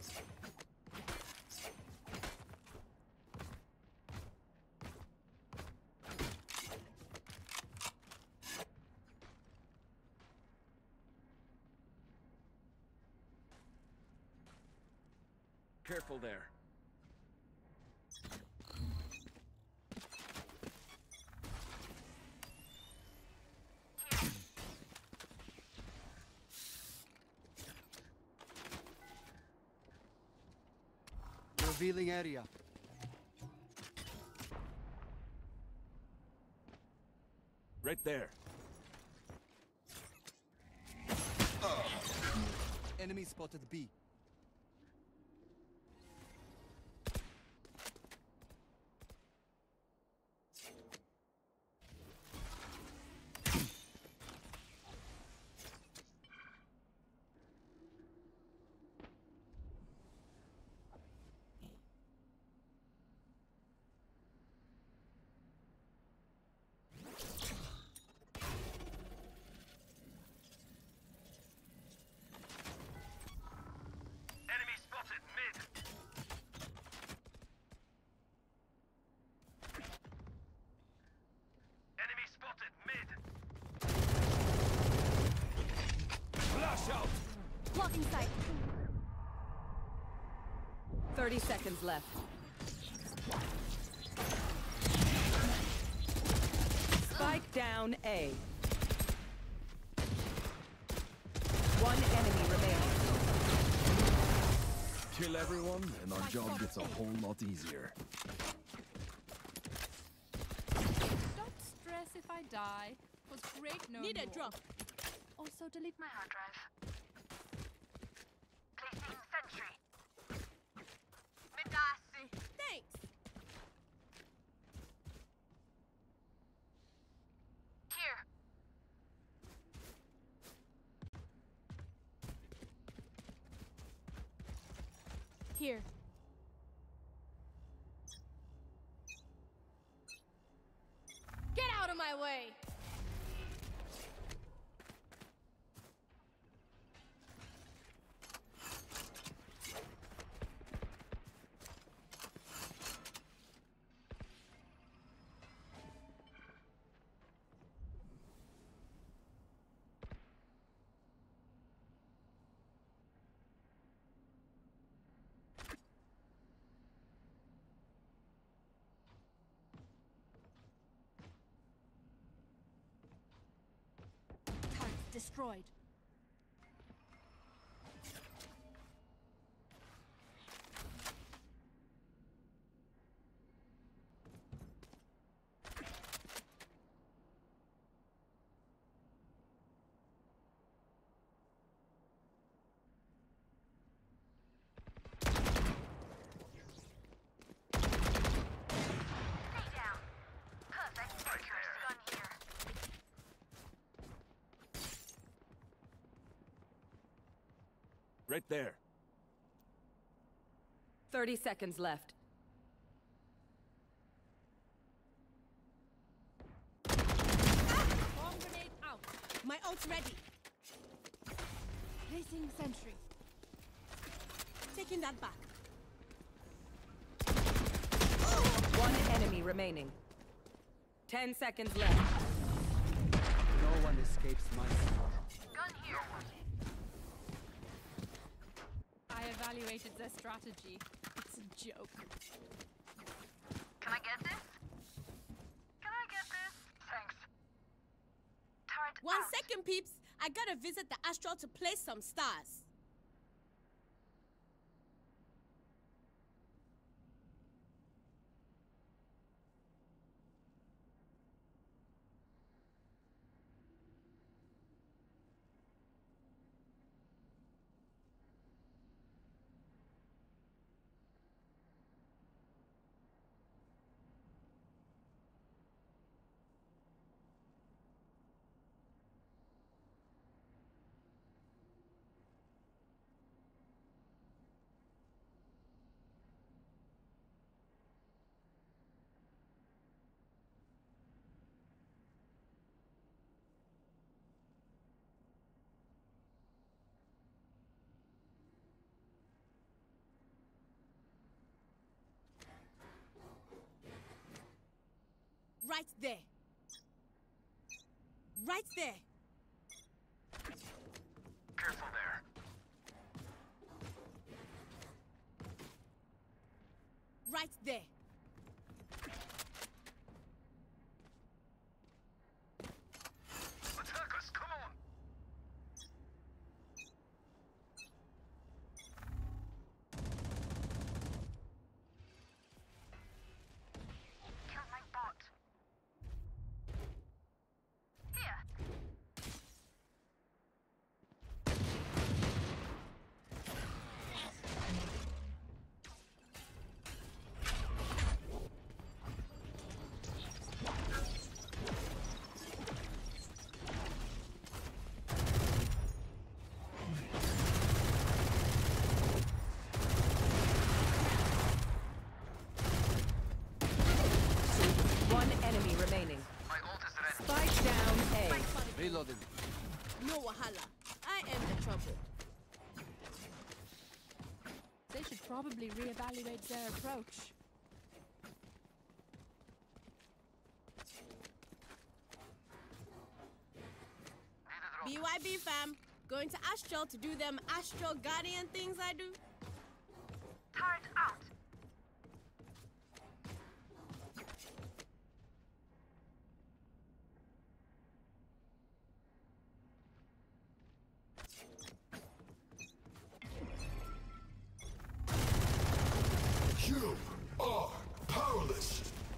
Careful there. Revealing area. Right there. Enemy spotted B. Enemy spotted mid. Enemy spotted mid. Flash out! Blocking sight. 30 seconds left. Spike down A. One enemy remaining. Kill everyone, and our job gets a whole lot easier. Don't stress if I die. Was great knowing Need a you all. drop. Also delete My hard drive. Placing sentry. Midasi. Thanks. Here. Here. Get out of my way. Turret destroyed. Stay down. Perfect accuracy gun here. Right there. 30 seconds left. Bomb grenade out. My ult's ready. Placing sentry. Taking that back. remaining. 10 seconds left. No one escapes my sight. Gun here. I evaluated their strategy. It's a joke. Can I get this? Can I get this? Thanks. Turret One out. second, peeps. I gotta visit the Astral to place some stars. Right there. Right there. Careful there. Right there. Attack us, come on! Kill my bot. Here. One enemy remaining. My ult is ready. Spike down A. Reloading. No wahala. I am the trouble. They should probably reevaluate their approach. BYB fam. Going to Astral to do them Astral Guardian things I do. Turret out. You are powerless!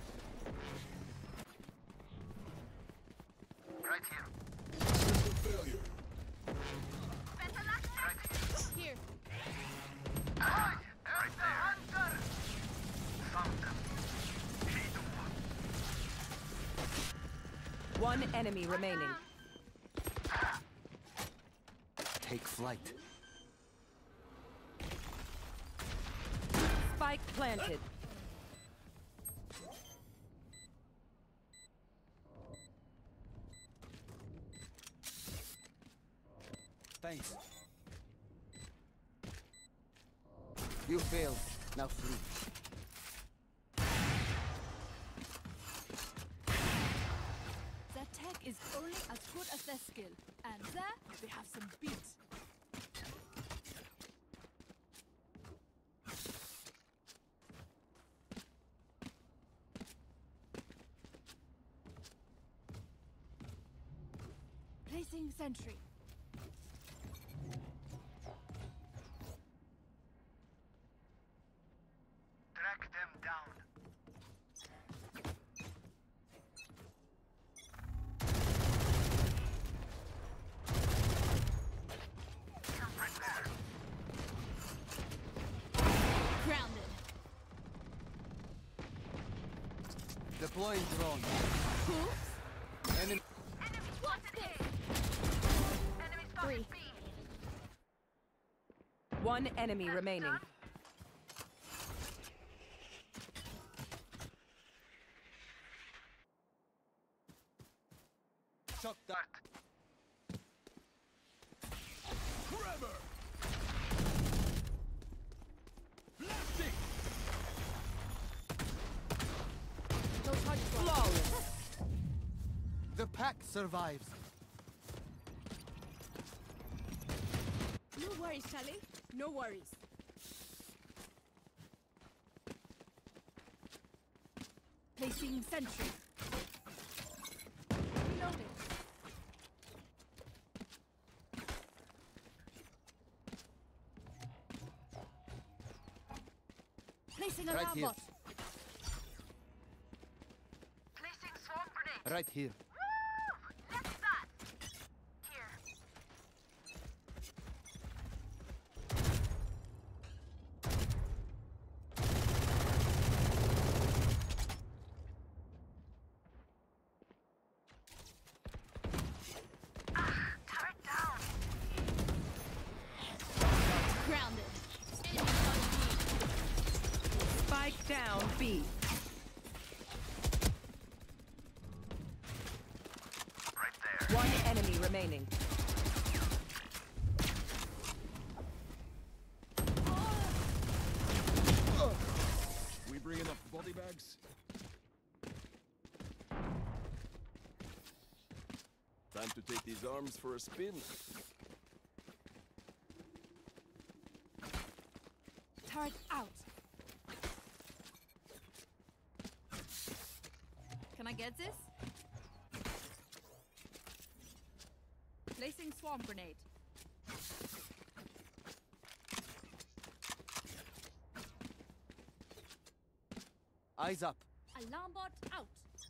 Right here. System failure. Here. Right there. Found them. Hit them. One enemy remaining. Take flight. Spike planted. Thanks. You failed. Now flee. Their tech is only as good as their skill. And there, they have some beats. Placing sentry. Track them down. Right there. Grounded. Deploying drone. Oops. Enemy. Enemy spotted. Enemy spotted B. One enemy remaining. Shock dart. Forever! Blasting! pack survives. No worries, Charlie. No worries. Placing sentry. Reloading. Placing Right alarm here. bot. Placing swarm grenade. Right here. Woo! Let's that. Here. Turret down. Grounded. Spike down B. Right there. One enemy remaining. We bring enough body bags? Time to take these arms for a spin. Turret out. Can I get this? Placing swarm grenade. Eyes up. Alarm bot out.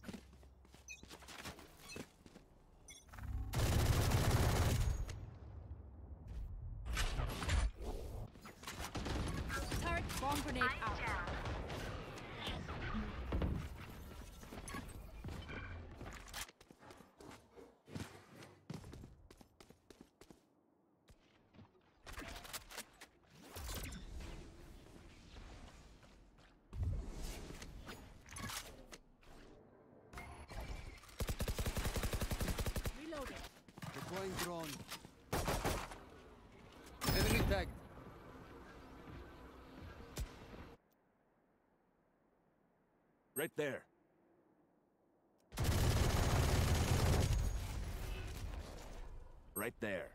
Turret bomb grenade out. Down. Reloading. Deploying drone. Enemy tagged. Right there. Right there.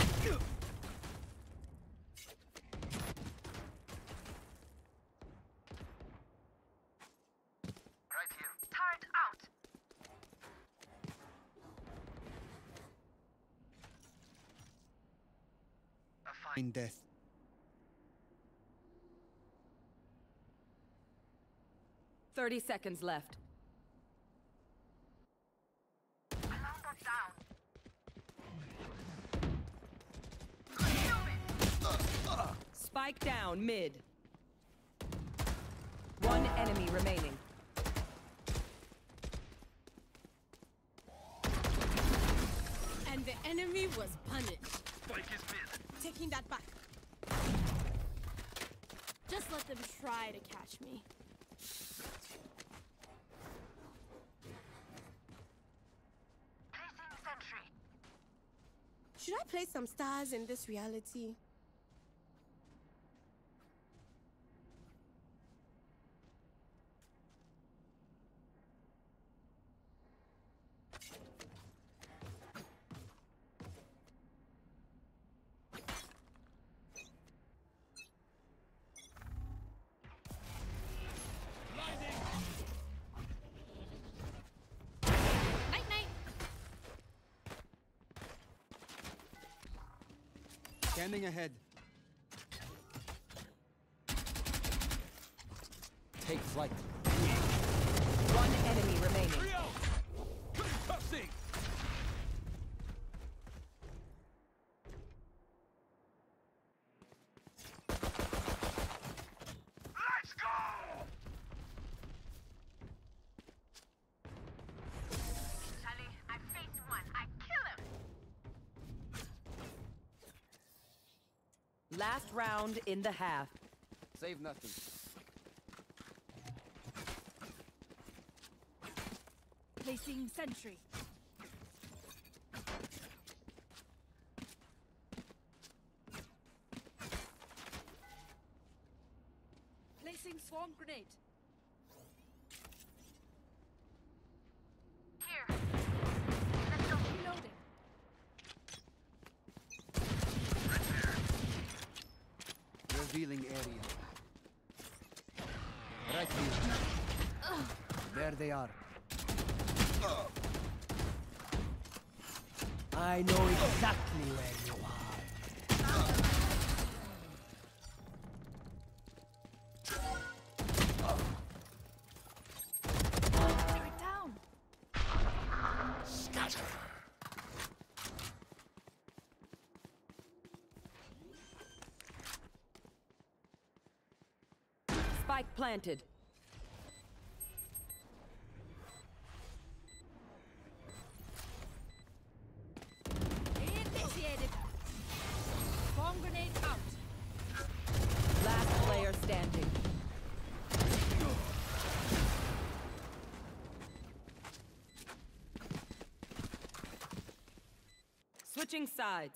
Right here. Turret out. A fine. In death. Thirty seconds left. Alarm bot down. Spike down mid. One enemy remaining. And the enemy was punished. Spike is mid. Taking that back. Just let them try to catch me. Placing sentry. Should I place some stars in this reality? Night night. Scanning ahead. Take flight. One enemy remaining. Rio! Concussing! Let's go! Charlie, I faced one. I kill him. Last round in the half. Save nothing. Placing sentry. Placing swarm grenade. Here. Right here. There they are. I know exactly where you are. Straight down. Scatter. Spike planted. Initiated. Bomb grenade out. Last player standing. Switching sides.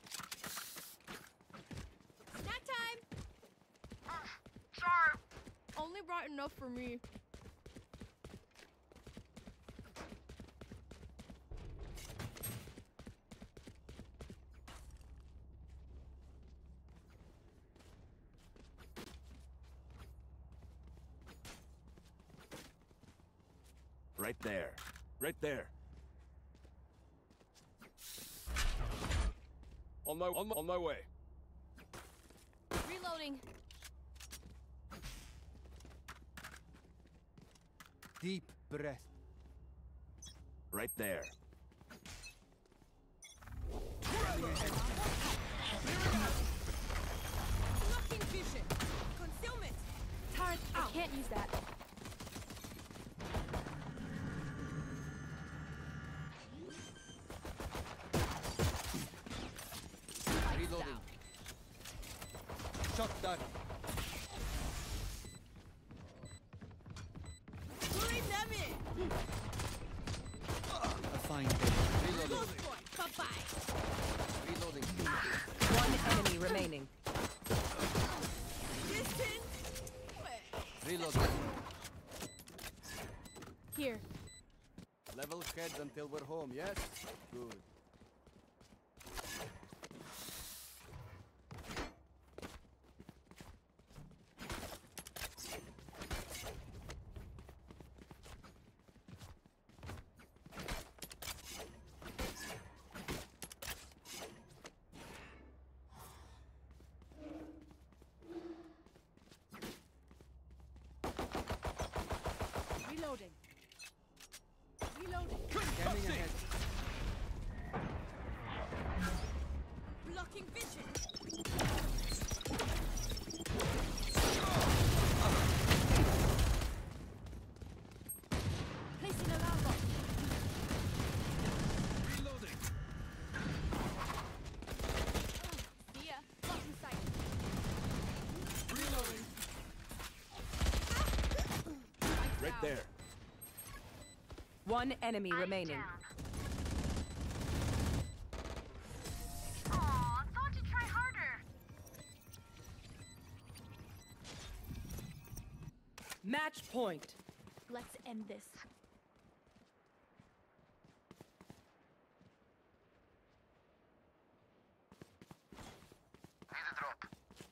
Snack time! Sharp. Only brought enough for me. Right there. Right there. On my way. Reloading. Deep breath. Right there. Blocking vision. Concealment. Turret out. I can't use that. Reloading. Shot down. Pulling them in. A fine day. Reloading. Close boy. Bye-bye. Reloading. One enemy remaining. Distance. Reloading. Here. Level heads until we're home, yes? Good. Reloading. Reloading. Scanning ahead. Blocking vision. Placing alarm bot. Reloading. See ya. Blocking sight. Reloading. Right there. One enemy remaining. Aw, thought you'd try harder. Match point. Let's end this. Need a drop.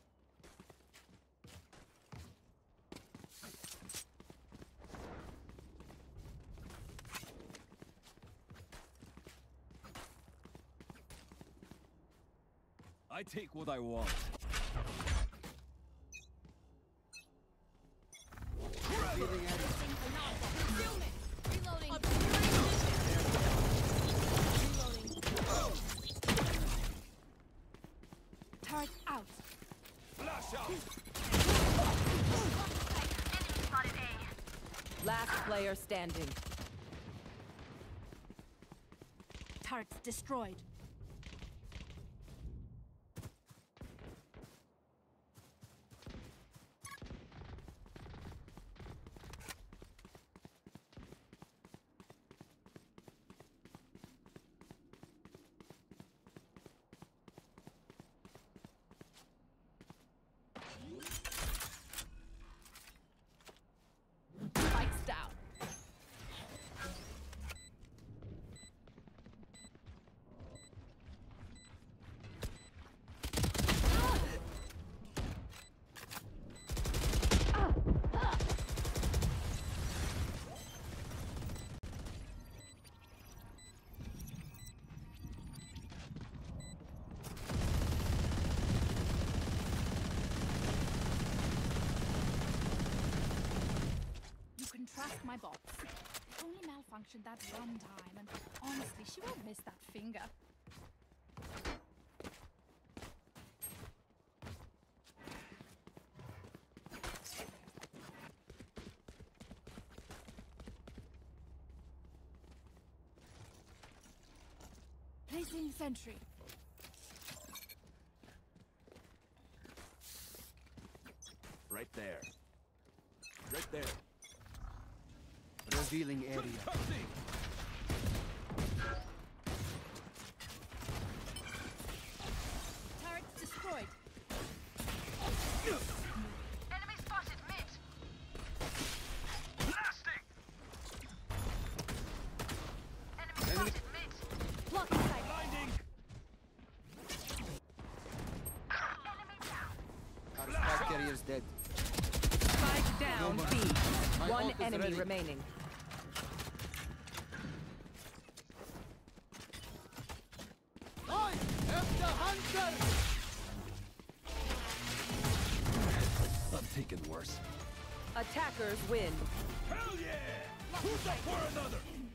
I take what I want. Feeling anything. Concealment. Reloading. Obscuring vision. Reloading. Turret out. Flash out. Enemy spotted A. Last player standing. Turrets destroyed. Spikes down. trust my bots. It only malfunctioned that one time, and honestly, she won't miss that finger. Placing sentry. Right there. Right there. Revealing area. Turret destroyed. Enemy spotted mid. Blasting. Enemy spotted mid. Blocking sight. Blinding. Enemy down. Our spike carrier's dead. Spike down B. My One ult is enemy ready. remaining. I am the hunter! I'm taking worse. Attackers win. Hell yeah! Who's up for another?